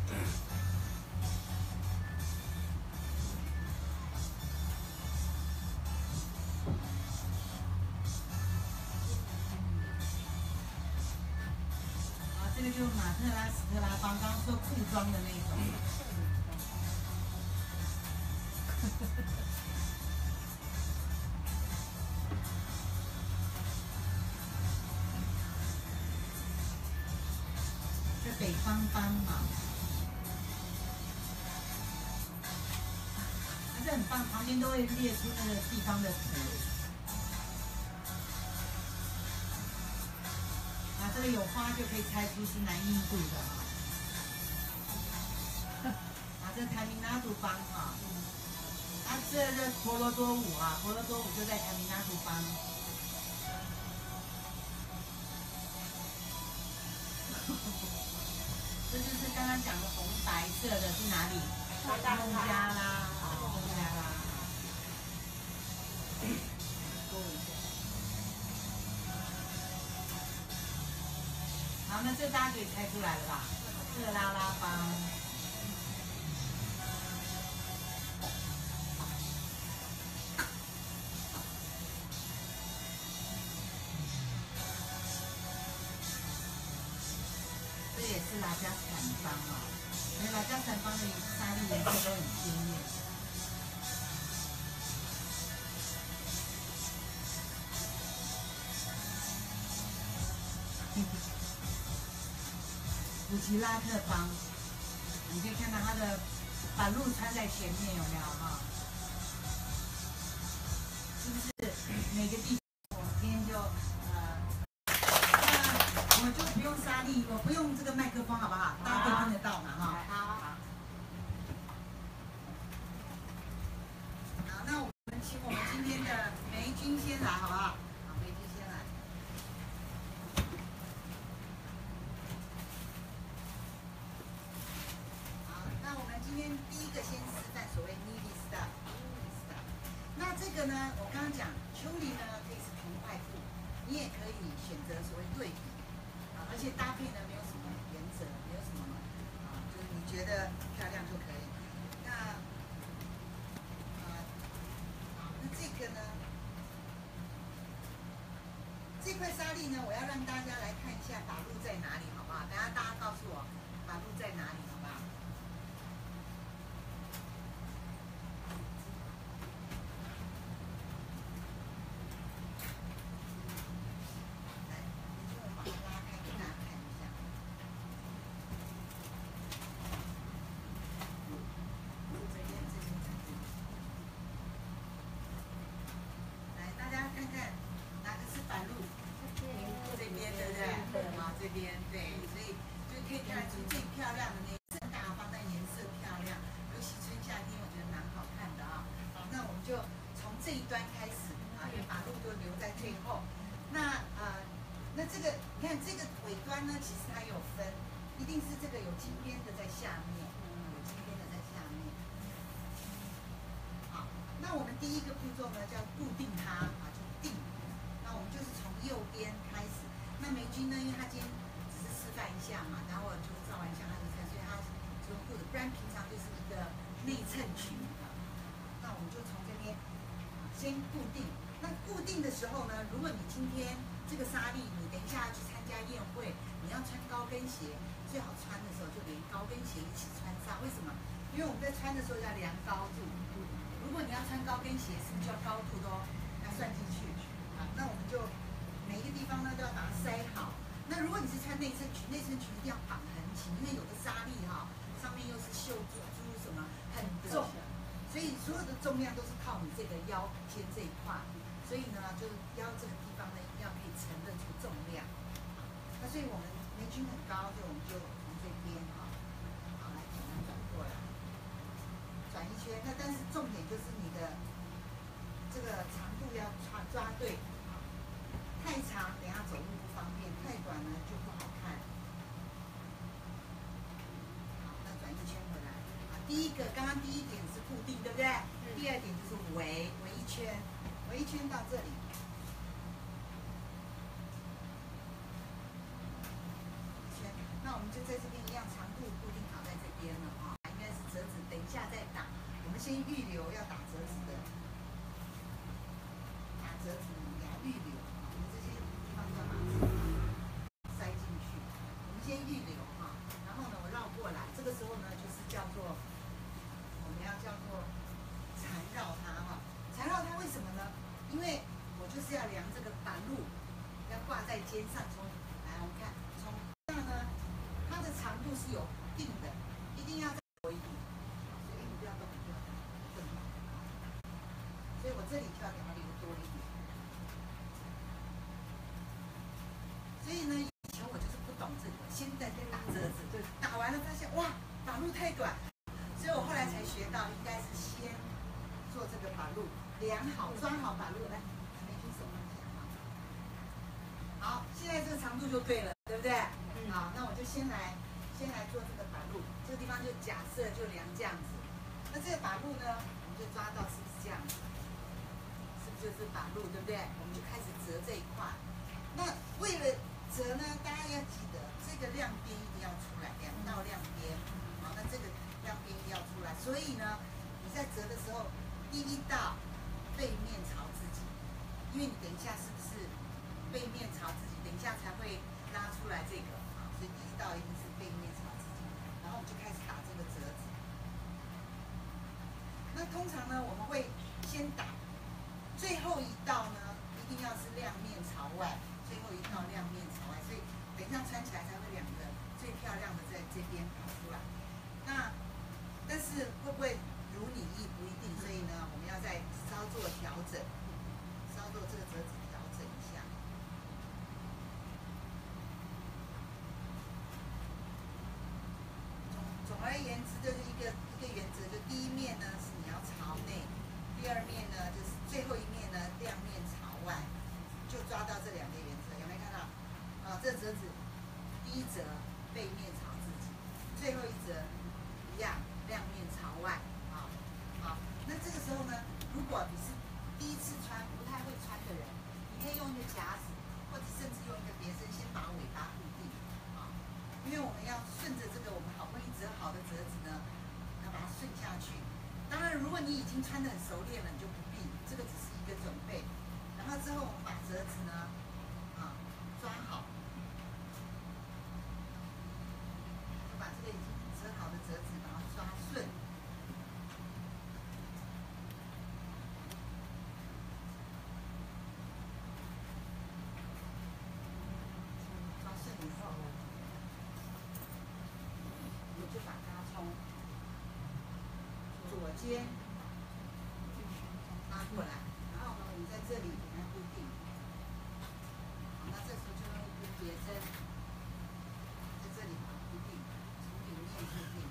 Speaker 1: 这个就是马特拉史特拉邦，刚刚说裤装的那种。这北方斑马，这很棒，旁边都会列出那个地方的图。这个有花就可以猜出是南印度的啊，这台米纳杜邦啊，这婆罗多舞啊，婆罗多舞就在台米纳杜邦。这就是刚刚讲的红白色的是哪里？孟加拉，孟加拉。 好，那这大家可以猜出来了吧？特拉拉邦。这也是拉加斯坦邦啊，因为拉加斯坦邦的沙粒颜色都很鲜艳。古吉拉特邦，你可以看到它的板路穿在前面，有没有哈？是不是每个地方？我今天就那我们就不用沙粒，我不用这个麦克风，好不好？大家可以听得到嘛哈？
Speaker 2: 好。
Speaker 1: 好，那我们请我们今天的梅君先来，好不好？好，梅君先来。好，那我们今天第一个先示范所谓 nidhi style。那这个呢，我刚刚讲秋梨呢可以是同块布，你也可以选择所谓对比啊，而且搭配呢没有什么原则，没有什么啊，就是你觉得漂亮就可以。那那这个呢，这块沙粒呢，我要让大家来看一下把路在哪里，好不好？等下大家告诉我把路在哪里，好不好？来，我把它拉开给大家看一下。这边这边这边。来，大家看看哪个是板路？这边对不对？啊，这边对，所以就可以看出最漂亮的那个大方，但颜色漂亮，尤其春夏天我觉得蛮好看的啊。好，那我们就从这一端开始啊，也把路都留在最后。那这个你看这个尾端呢，其实它有分，一定是这个有金边的在下面，有金边的在下面。好，那我们第一个步骤呢叫固定它啊，就定。那我们就是从右边开始。那梅君呢，因为他今天只是示范一下嘛，然后就照完一下他的菜，所以他就固的，不然平常就是一个内衬裙啊。那我们就从这边先固定。那固定的时候呢，如果你今天这个纱丽，你等一下要去参加宴会，你要穿高跟鞋，最好穿的时候就连高跟鞋一起穿上。为什么？因为我们在穿的时候要量高度。如果你要穿高跟鞋，是不是就要高度都要算进去？啊，那我们就每一个地方呢都要把它塞好。那如果你是穿内衬裙，内衬裙一定要绑很紧，因为有的纱丽哈上面又是绣珠什么很重，所以所有的重量都是靠你这个腰肩这一块。所以呢，就是腰这个地方呢，一定要可以承得住重量。那所以我们眉均很高，所以我们就从这边哈，好来简单转过来，转一圈。那但是重点就是你的这个长度要抓对，太长等下走路不方便，太短呢就不好看。好，那转一圈回来。啊，刚刚第一点是固定，对不对？第二点就是围一圈。围一圈到这里，圈，那我们就在这边一样，长度固定好在这边了啊，应该是折纸，等一下再打。我们先预留要打折纸的，打折纸要预留，我们这些地方都要把它塞进去。我们先预留哈，然后呢，我绕过来，这个时候呢，就是叫做我们要叫做缠绕它哈，缠绕它为什么呢？因为我就是要量这个板路，要挂在肩上。来我们看，从这样呢，它的长度是有定的，一定要再多一点，所以你不要动，不要动，所以我这里就要给它留多一点。所以呢，以前我就是不懂这个，现在在打折子，对，打完了发现哇，板路太短，所以我后来才学到，应该是先做这个板路。量好，抓好把路来，没举手一下啊。好，现在这个长度就对了，对不对？好，那我就先来做这个把路，这个地方就假设就量这样子。那这个把路呢，我们就抓到是不是这样子？是不是就是把路，对不对？我们就开始折这一块。那为了折呢，大家要记得这个亮边一定要出来，2道亮边，好，那这个亮边一定要出来。所以呢，你在折的时候，第1道背面朝自己，因为你等一下是不是背面朝自己，等一下才会拉出来这个啊，所以第1道一定是背面朝自己。然后我们就开始打这个折子。那通常呢，我们会先打最后1道呢，一定要是亮面朝外。最后1道亮面朝外，所以等一下穿起来才会2个最漂亮的在这边跑出来。那但是会不会如你意不一定，所以呢，我们要再稍作调整，稍作这个折子调整一下。总而言之，就是一个原则，就第一面呢是你要朝内，第2面呢就是最后1面呢亮面朝外，就抓到这2个原则，有没有看到？啊，这折子第1折背面朝自己，最后1折一样亮面朝外，啊，好，那这个时候呢，如果你是第1次穿不太会穿的人，你可以用一个夹子，或者甚至用一个别针先把尾巴固定，啊，因为我们要顺着这个我们好不容易折好的折子呢，要把它顺下去。当然，如果你已经穿得很熟练了，你就不必，这个只是一个准备。然后之后我们把折子呢，啊，抓好，就把这个已经折好的折子把它抓顺。抓顺以后，我就把它从左肩拉过来。然后呢，我们在这里给它固定。好，那这时候就用一根别针在这里把它固定，从里面固定。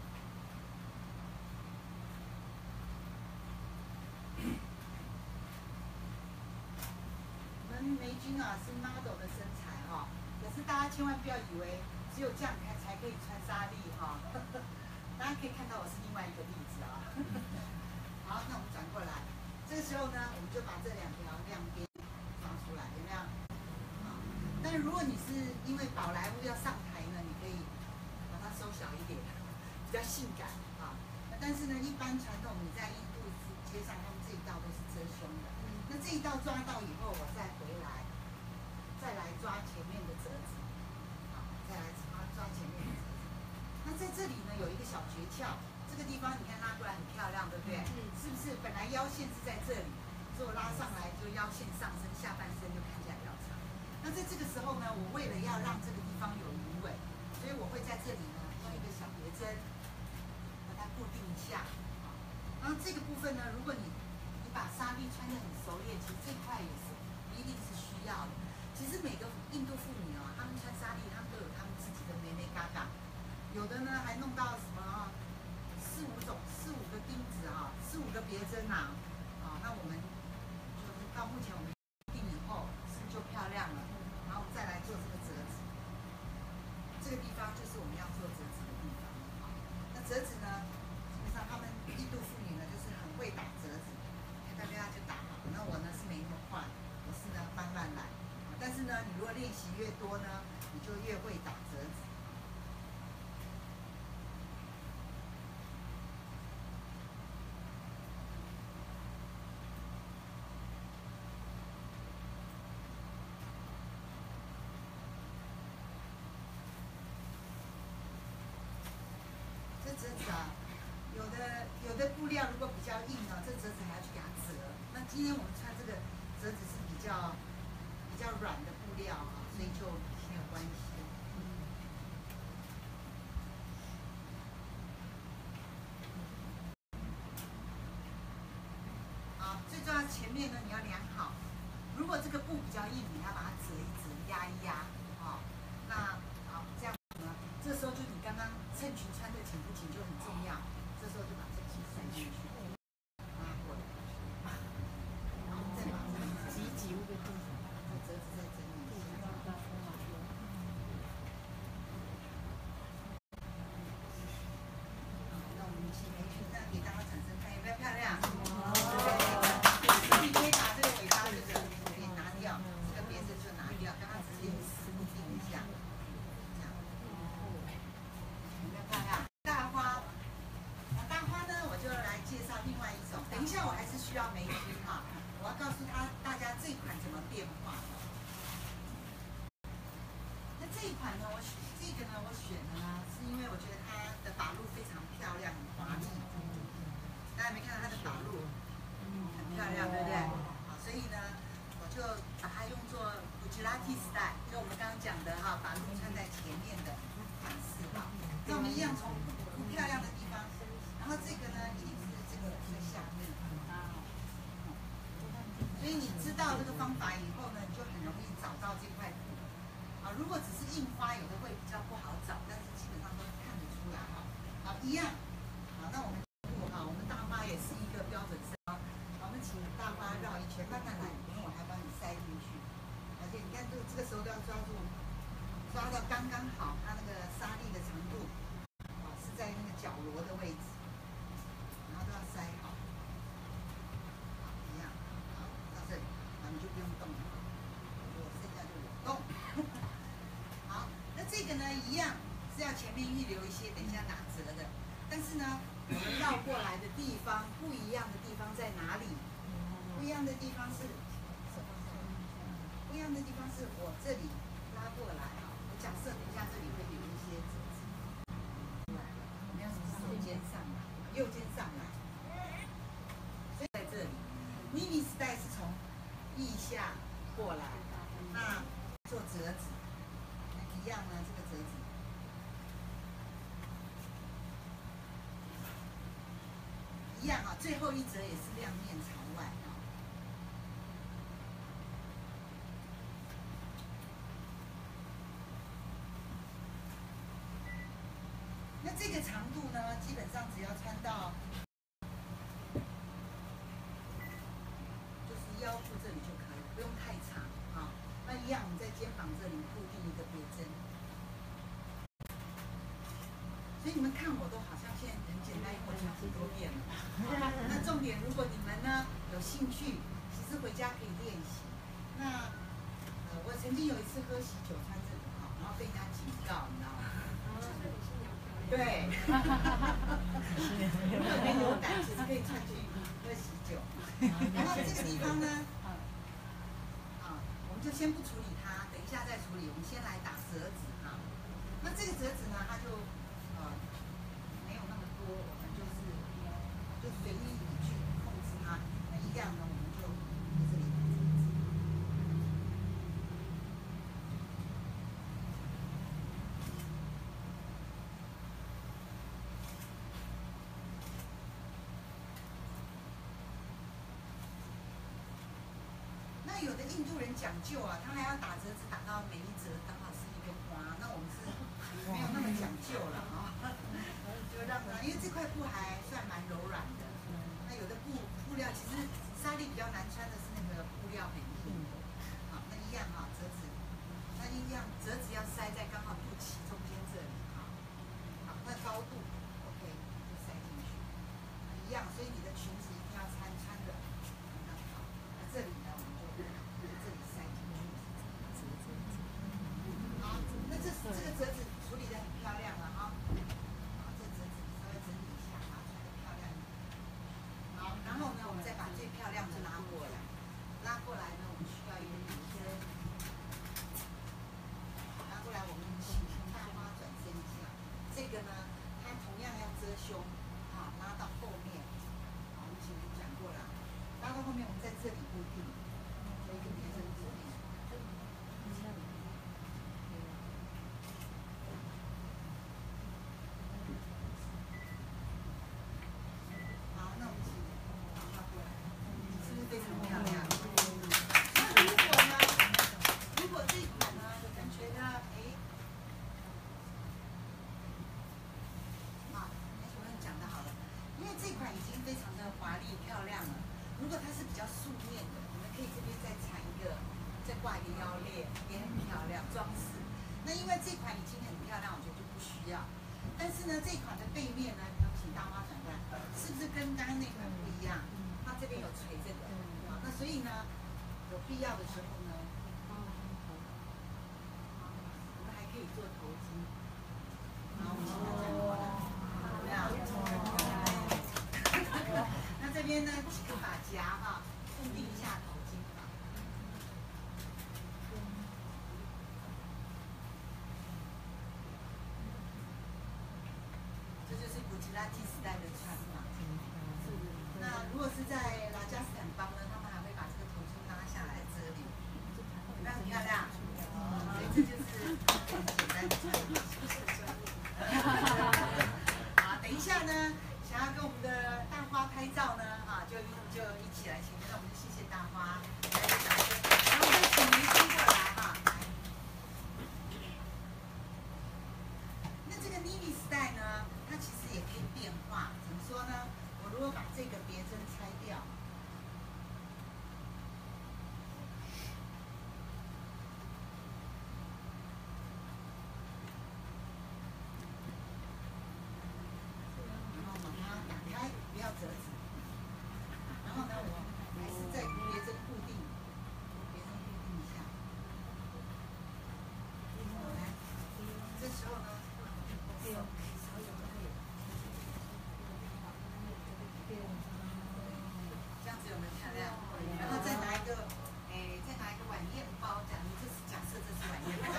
Speaker 1: 我们梅君啊是 model 的身材哈，可是大家千万不要以为只有这样才可以穿纱丽哈。大家可以看到我是另外一个例子啊。好，那我们转过来。这个时候呢，我们就把这2条亮边抓出来，有没有？啊，但是如果你是因为宝莱坞要上台呢，你可以把它收小一点，比较性感啊。但是呢，一般传统你在印度街上，他们这1道都是遮胸的。那这1道抓到以后，我再回来，再来抓前面的折子，啊，再来抓前面的折子。那在这里呢，有一个小诀窍。这个地方你看拉过来很漂亮，对不对？是不是本来腰线是在这里，所以我拉上来就腰线上升，下半身就看起来比较长。那在这个时候呢，我为了要让这个地方有鱼尾，所以我会在这里呢用一个小别针把它固定一下。然后这个部分呢，如果你把纱丽穿得很熟练，其实这块也是一定是需要的。其实每个印度妇女啊，她们穿纱丽，她们都有她们自己的美美嘎嘎，有的呢还弄到什么4、5个钉子啊，4、5个别针呐，啊，那我们就是到目前我们定以后，是不是就漂亮了？然后我们再来做这个折子，这个地方就是我们要做折子的地方。啊，那折子呢，基本上他们印度妇女呢就是很会打折子，大家就打好。那我呢是没那么快，我是呢慢慢来。但是呢，你如果练习越多呢，你就越会打折子。这折子啊，有的布料如果比较硬呢，这折子还要去给它折。那今天我们穿这个折子是比较软的布料啊，所以就没有关系。好，最重要前面呢你要量好，如果这个布比较硬，你要把它折一折，压一压，啊，那好这样子呢，这时候就你刚刚衬裙穿的紧不紧就很重要，这时候就把这裙塞进去，拉过来，然后再把这个挤这折子再整理一下。那我们起眉裙呢，给大家产生看有没有漂亮？你可以把这个尾巴这个给拿掉，这个别针就拿掉，刚刚只是练习固定。 需要眉心哈，我要告诉大家这款怎么变化。那这一款呢，我选的呢，是因为我觉得它的把路非常漂亮，很华丽。大家没看到它的把路，很漂亮，对不对？好，所以呢，我就把它用作 Gujarati style， 就我们刚刚讲的哈，把路穿在前面的款式哈。那我们一样从不漂亮的地方，然后这个呢，一定是这个在下面。所以你知道这个方法以后呢，你就很容易找到这块布。啊，如果只是印花，有的会比较不好找，但是基本上都看得出来哈。好，一样。好，那我们哈，我们大花也是一个标准色。好，我们请大花绕一圈，慢慢来，因为我还帮你塞进去。而且你看这个时候都要抓住，抓到刚刚好，它那个纱丽的长度，啊，是在那个角螺的位置，然后都要塞好。好，一样。好，到这里，然后你就不用动了。我剩下就有动。好，那这个呢，一样是要前面预留一些，等一下打折的。但是呢，我们绕过来的地方不一样的地方在哪里？不一样的地方是什么？不一样的地方是我这里拉过来啊。我假设等一下这里会留一些折子，我们要从手肩上来，右肩上来。所以在这里 ，mini style 是从腋下过来，那做折子，一样呢，这个折子。一样啊，最后一折也是亮面朝外啊。那这个长度呢，基本上只要穿到就是腰部这里就可以，不用太长啊。那一样，我们在肩膀这里固定一个别针。所以你们看我都好像现在很简单，因为我讲很多遍了。那重点，如果你们呢有兴趣，其实回家可以练习。那我曾经有一次喝喜酒穿这个哈，然后被人家警告，你知道吗？对。如果没有胆，其实可以穿去喝喜酒。然后这个地方呢，我们就先不处理它，等一下再处理。我们先来打折子哈。那这个折子呢，它就没有那么多，我们就随意去控制它。那一样呢，我们就在这里打折子。那有的印度人讲究啊，他还要打折子打到每一折刚好是一个花，那我们是没有那么讲究了啊。就让它，因为这块布还算蛮柔软的。那有的布料其实纱丽比较难穿的是那个布料很硬。好，那一样哈，折子，那一样折子要塞在刚好肚脐中间这里哈。好，那高度 OK 就塞进去，一样，所以你的裙子一定要穿的刚刚好。那这里呢，我们就这里塞进去。好，那这个折子处理得很漂亮了哈。然后呢，我们再把最漂亮的拉过来。拉过来呢，我们需要一个女生。拉过来，我们请大花转身一下。这个呢，它同样要遮胸，啊，拉到后面。好，我们请你转过来。拉到后面，我们在这里固定，做一个别针固定。好，那我们请。非常漂亮。那如果这一款呢，感觉呢，主任讲的好了，因为这款已经非常的华丽漂亮了。如果它是比较素面的，你们可以这边再缠一个，再挂一个腰链，也很漂亮，装饰。那因为这款已经很漂亮，我觉得就不需要。但是呢，这款的背面呢，要请大妈转过来，是不是跟刚刚那款不一样？它这边有垂这个。那所以呢，有必要的时候呢，我们还可以做头巾。好，我们现在转过来，怎么样？那这边边呢几个发夹哈，固定一下头巾吧。这就是古吉拉蒂时代的穿法。那如果是在拉加斯坦邦呢，他们还会把这个头巾拉下来遮脸，有没有很漂亮？所以这就是很简单的穿法。好，等一下呢，想要跟我们的大花拍照呢，就一起来前面，那我们就谢谢大花，来个掌声，然后我们请明星过来哈。那这个 Navy style 呢，它其实也可以变化，怎么说呢？我如果把这个别针拆掉。折纸，然后呢，我还是再别针固定，别针固定一下。来，这时候呢，手有没有？这样子有没有漂亮？然后再拿一个，再拿一个晚宴包，假设这是晚宴包。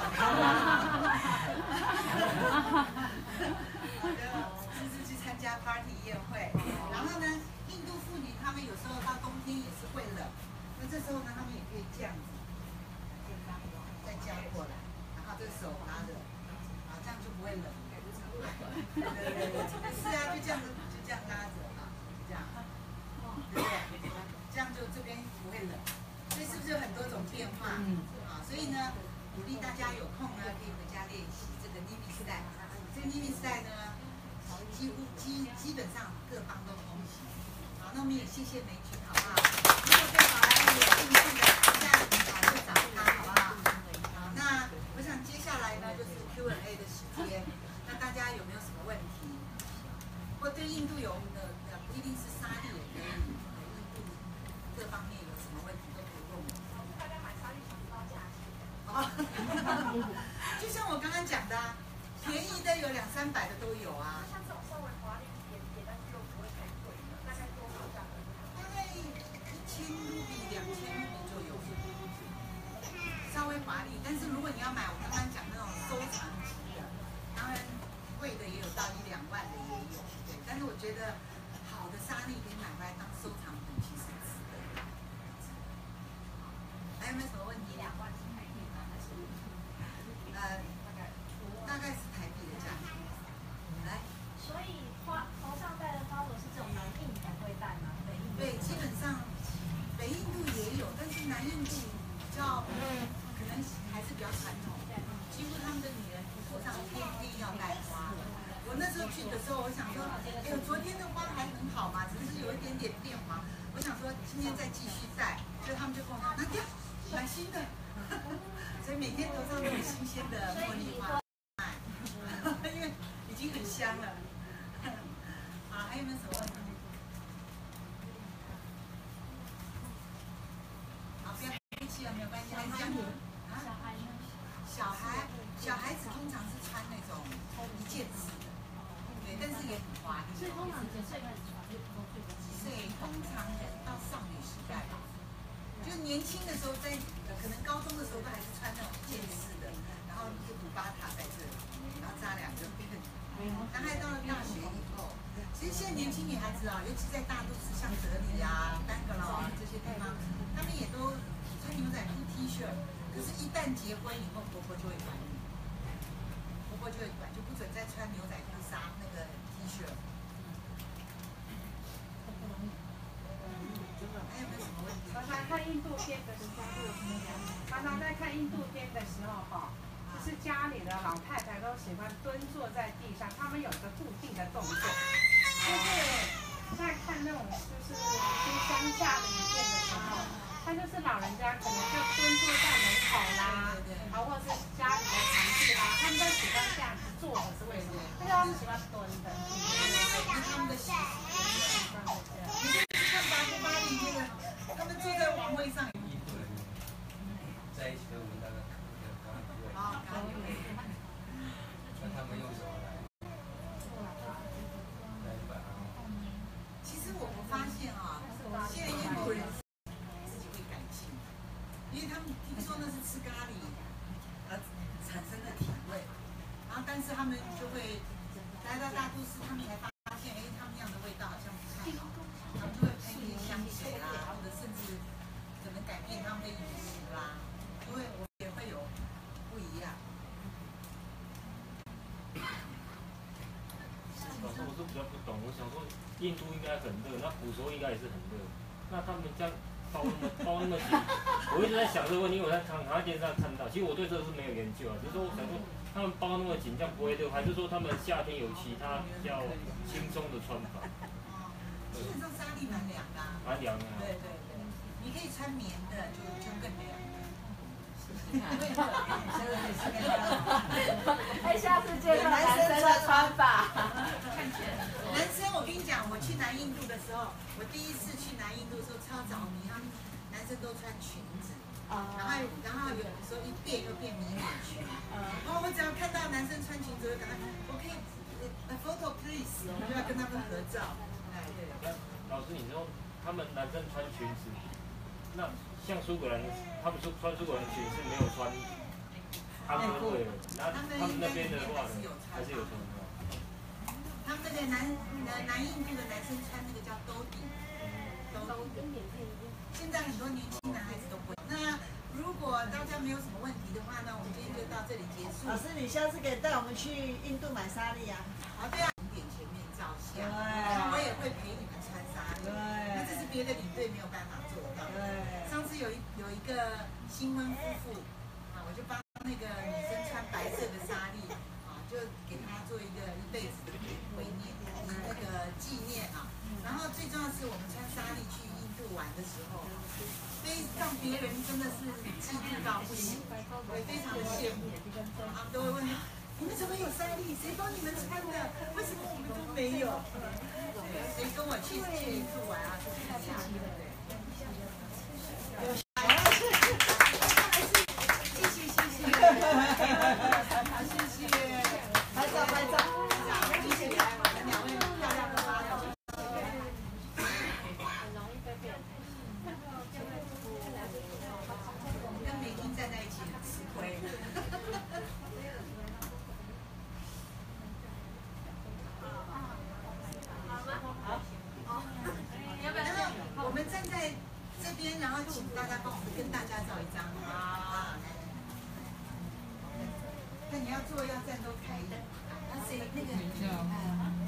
Speaker 1: 好的，这是去参加 party 宴会。然后呢，印度妇女她们有时候到冬天也是会冷，那这时候呢，她们也可以这样子，再加过来，然后这个手拿着，这样就不会冷。对，是啊，就这样子，就这样拉着这样，对不对？这样就这边不会冷。所以是不是有很多种变化？所以呢，鼓励大家有空呢，可以回家练习这个 Navy style。这个 Navy style 呢，基本上各方都通行。好，那我们也谢谢美君，好不好？如果对好莱坞有兴趣的，现在就找他，好不好？好，那我想接下来呢就是 Q&A 的时间。那大家有没有什么问题？或对印度有的不一定是纱丽，也可以，印度各方面有什么问题都可以问我。
Speaker 2: 大家买纱丽想知道价钱。
Speaker 1: 就像我刚刚讲的，便宜的有200-300的都有啊。
Speaker 2: 像这种稍微华丽一点点，但是又不会太贵的，大概多少价格？
Speaker 1: 大概1000卢比、2000卢比就有，稍微华丽。但是如果你要买我刚刚讲那种收藏级的，当然贵的也有到1-2万的也有，对。但是我觉得好的纱丽可以买回来当收藏品，其实值得。还有没有什么问题？2万是台币吗？还是？大概是台币的价钱。来。所以头上戴的花朵是这种南印才会戴吗？北印？对，基本上北印度也有，但是南印度比较可能还是比较传统，几乎他们的女人头上天天要戴花。我那时候去的时候，我想说，昨天的花还很好嘛，只是有一点点变黄。我想说今天再继续戴，所以他们就跟我说拿掉，买新的。所以每天头上都有新鲜的茉莉花。因为已经很香了。好，还有没有什么问题？好，不要生气了，没有关系，还是讲啊。小孩子通常是穿那种一件式的，对，但是也很华丽。所以通常几岁开始穿？几岁？通常到少女时代吧。就年轻的时候，在可能高中的时候都还是穿那种一件式的，然后一个古巴塔在这里。然后扎2个辫子，大概到了大学以后，其实现在年轻女孩子尤其在大都市，像德里啊、丹格劳这些地方，她们也都穿牛仔裤、T 恤。可是，一旦结婚以后，婆婆就会管你，婆婆就会管，就不准再穿牛仔裤、那个 T 恤。还有没有什么问题？
Speaker 3: 常常看印度片的时候，在看印度片的时候就是家里的老太太都喜欢蹲坐在地上，他们有个固定的动作，就是在看那种就是乡下的影片的时候，他就是老人家可能就蹲坐在门口啦，或者是家里的长辈啦，他们都喜欢这样子坐的，是为什么？因为他们喜欢蹲的，
Speaker 1: 他们的习俗。你看巴黎那个，他们坐在王位上。
Speaker 6: 在一起的闻那个咖喱味，那他们用什么来把它？
Speaker 1: 其实我发现
Speaker 7: 印度应该很热，那古时候应该也是很热，那他们这样包那么紧，我一直在想这个问题，因为我在台湾电视上看到，其实我对这个是没有研究啊，只是说我想说他们包那么紧，这样不会热，还是说他们夏天有其他比较轻松的穿法？
Speaker 1: 基本上纱丽蛮凉的、啊。
Speaker 7: 蛮凉的、啊。
Speaker 1: 对对对，你可以穿棉的，就更凉。
Speaker 2: 哎，下次介绍男生的穿法。
Speaker 1: 男生，我跟你讲，我去南印度的时候，我第一次去南印度的时候超着迷，他们男生都穿裙子，然后有的时候一变又变迷你裙，然后我只要看到男生穿裙子，我就赶快，我可以photo please， 我就要跟他们合照。哎，对。
Speaker 7: 老师，你说他们男生穿裙子，那像苏格兰，他们说穿苏格兰裙是没有穿安德队的，那他们那边的话呢，还是有穿的。
Speaker 1: 他们那个南印度的男生穿那个叫兜底，现在很多年轻男孩子都不会。那如果大家没有什么问题的话呢，我们今天就到这里结束。
Speaker 8: 老师，你下次可以带我们去印度买纱丽啊。
Speaker 1: 好，对啊，景点前面照相，然后我也会陪你们穿纱丽。对，那这是别的领队没有办法做到。对，上次有一个新婚夫妇，啊，我就帮那个女生穿白色的纱丽，啊，就给她做一辈子的回念，那个纪念啊。然后最重要的是，我们穿纱丽去印度玩的时候，让别人真的是嫉妒到不行，我也非常的羡慕。他们都会问。你们怎么有纱丽？谁帮你们穿的？为什么我们都没有？谁跟我去印度玩啊？就是这样，对不对？谢谢，谢谢，拍照，谢谢来我们两位漂亮的妈妈。跟美婷站在一起很吃亏。我们站在这边，然后请大家帮我们跟大家照一张啊！那你要坐要站都可以。谁那个？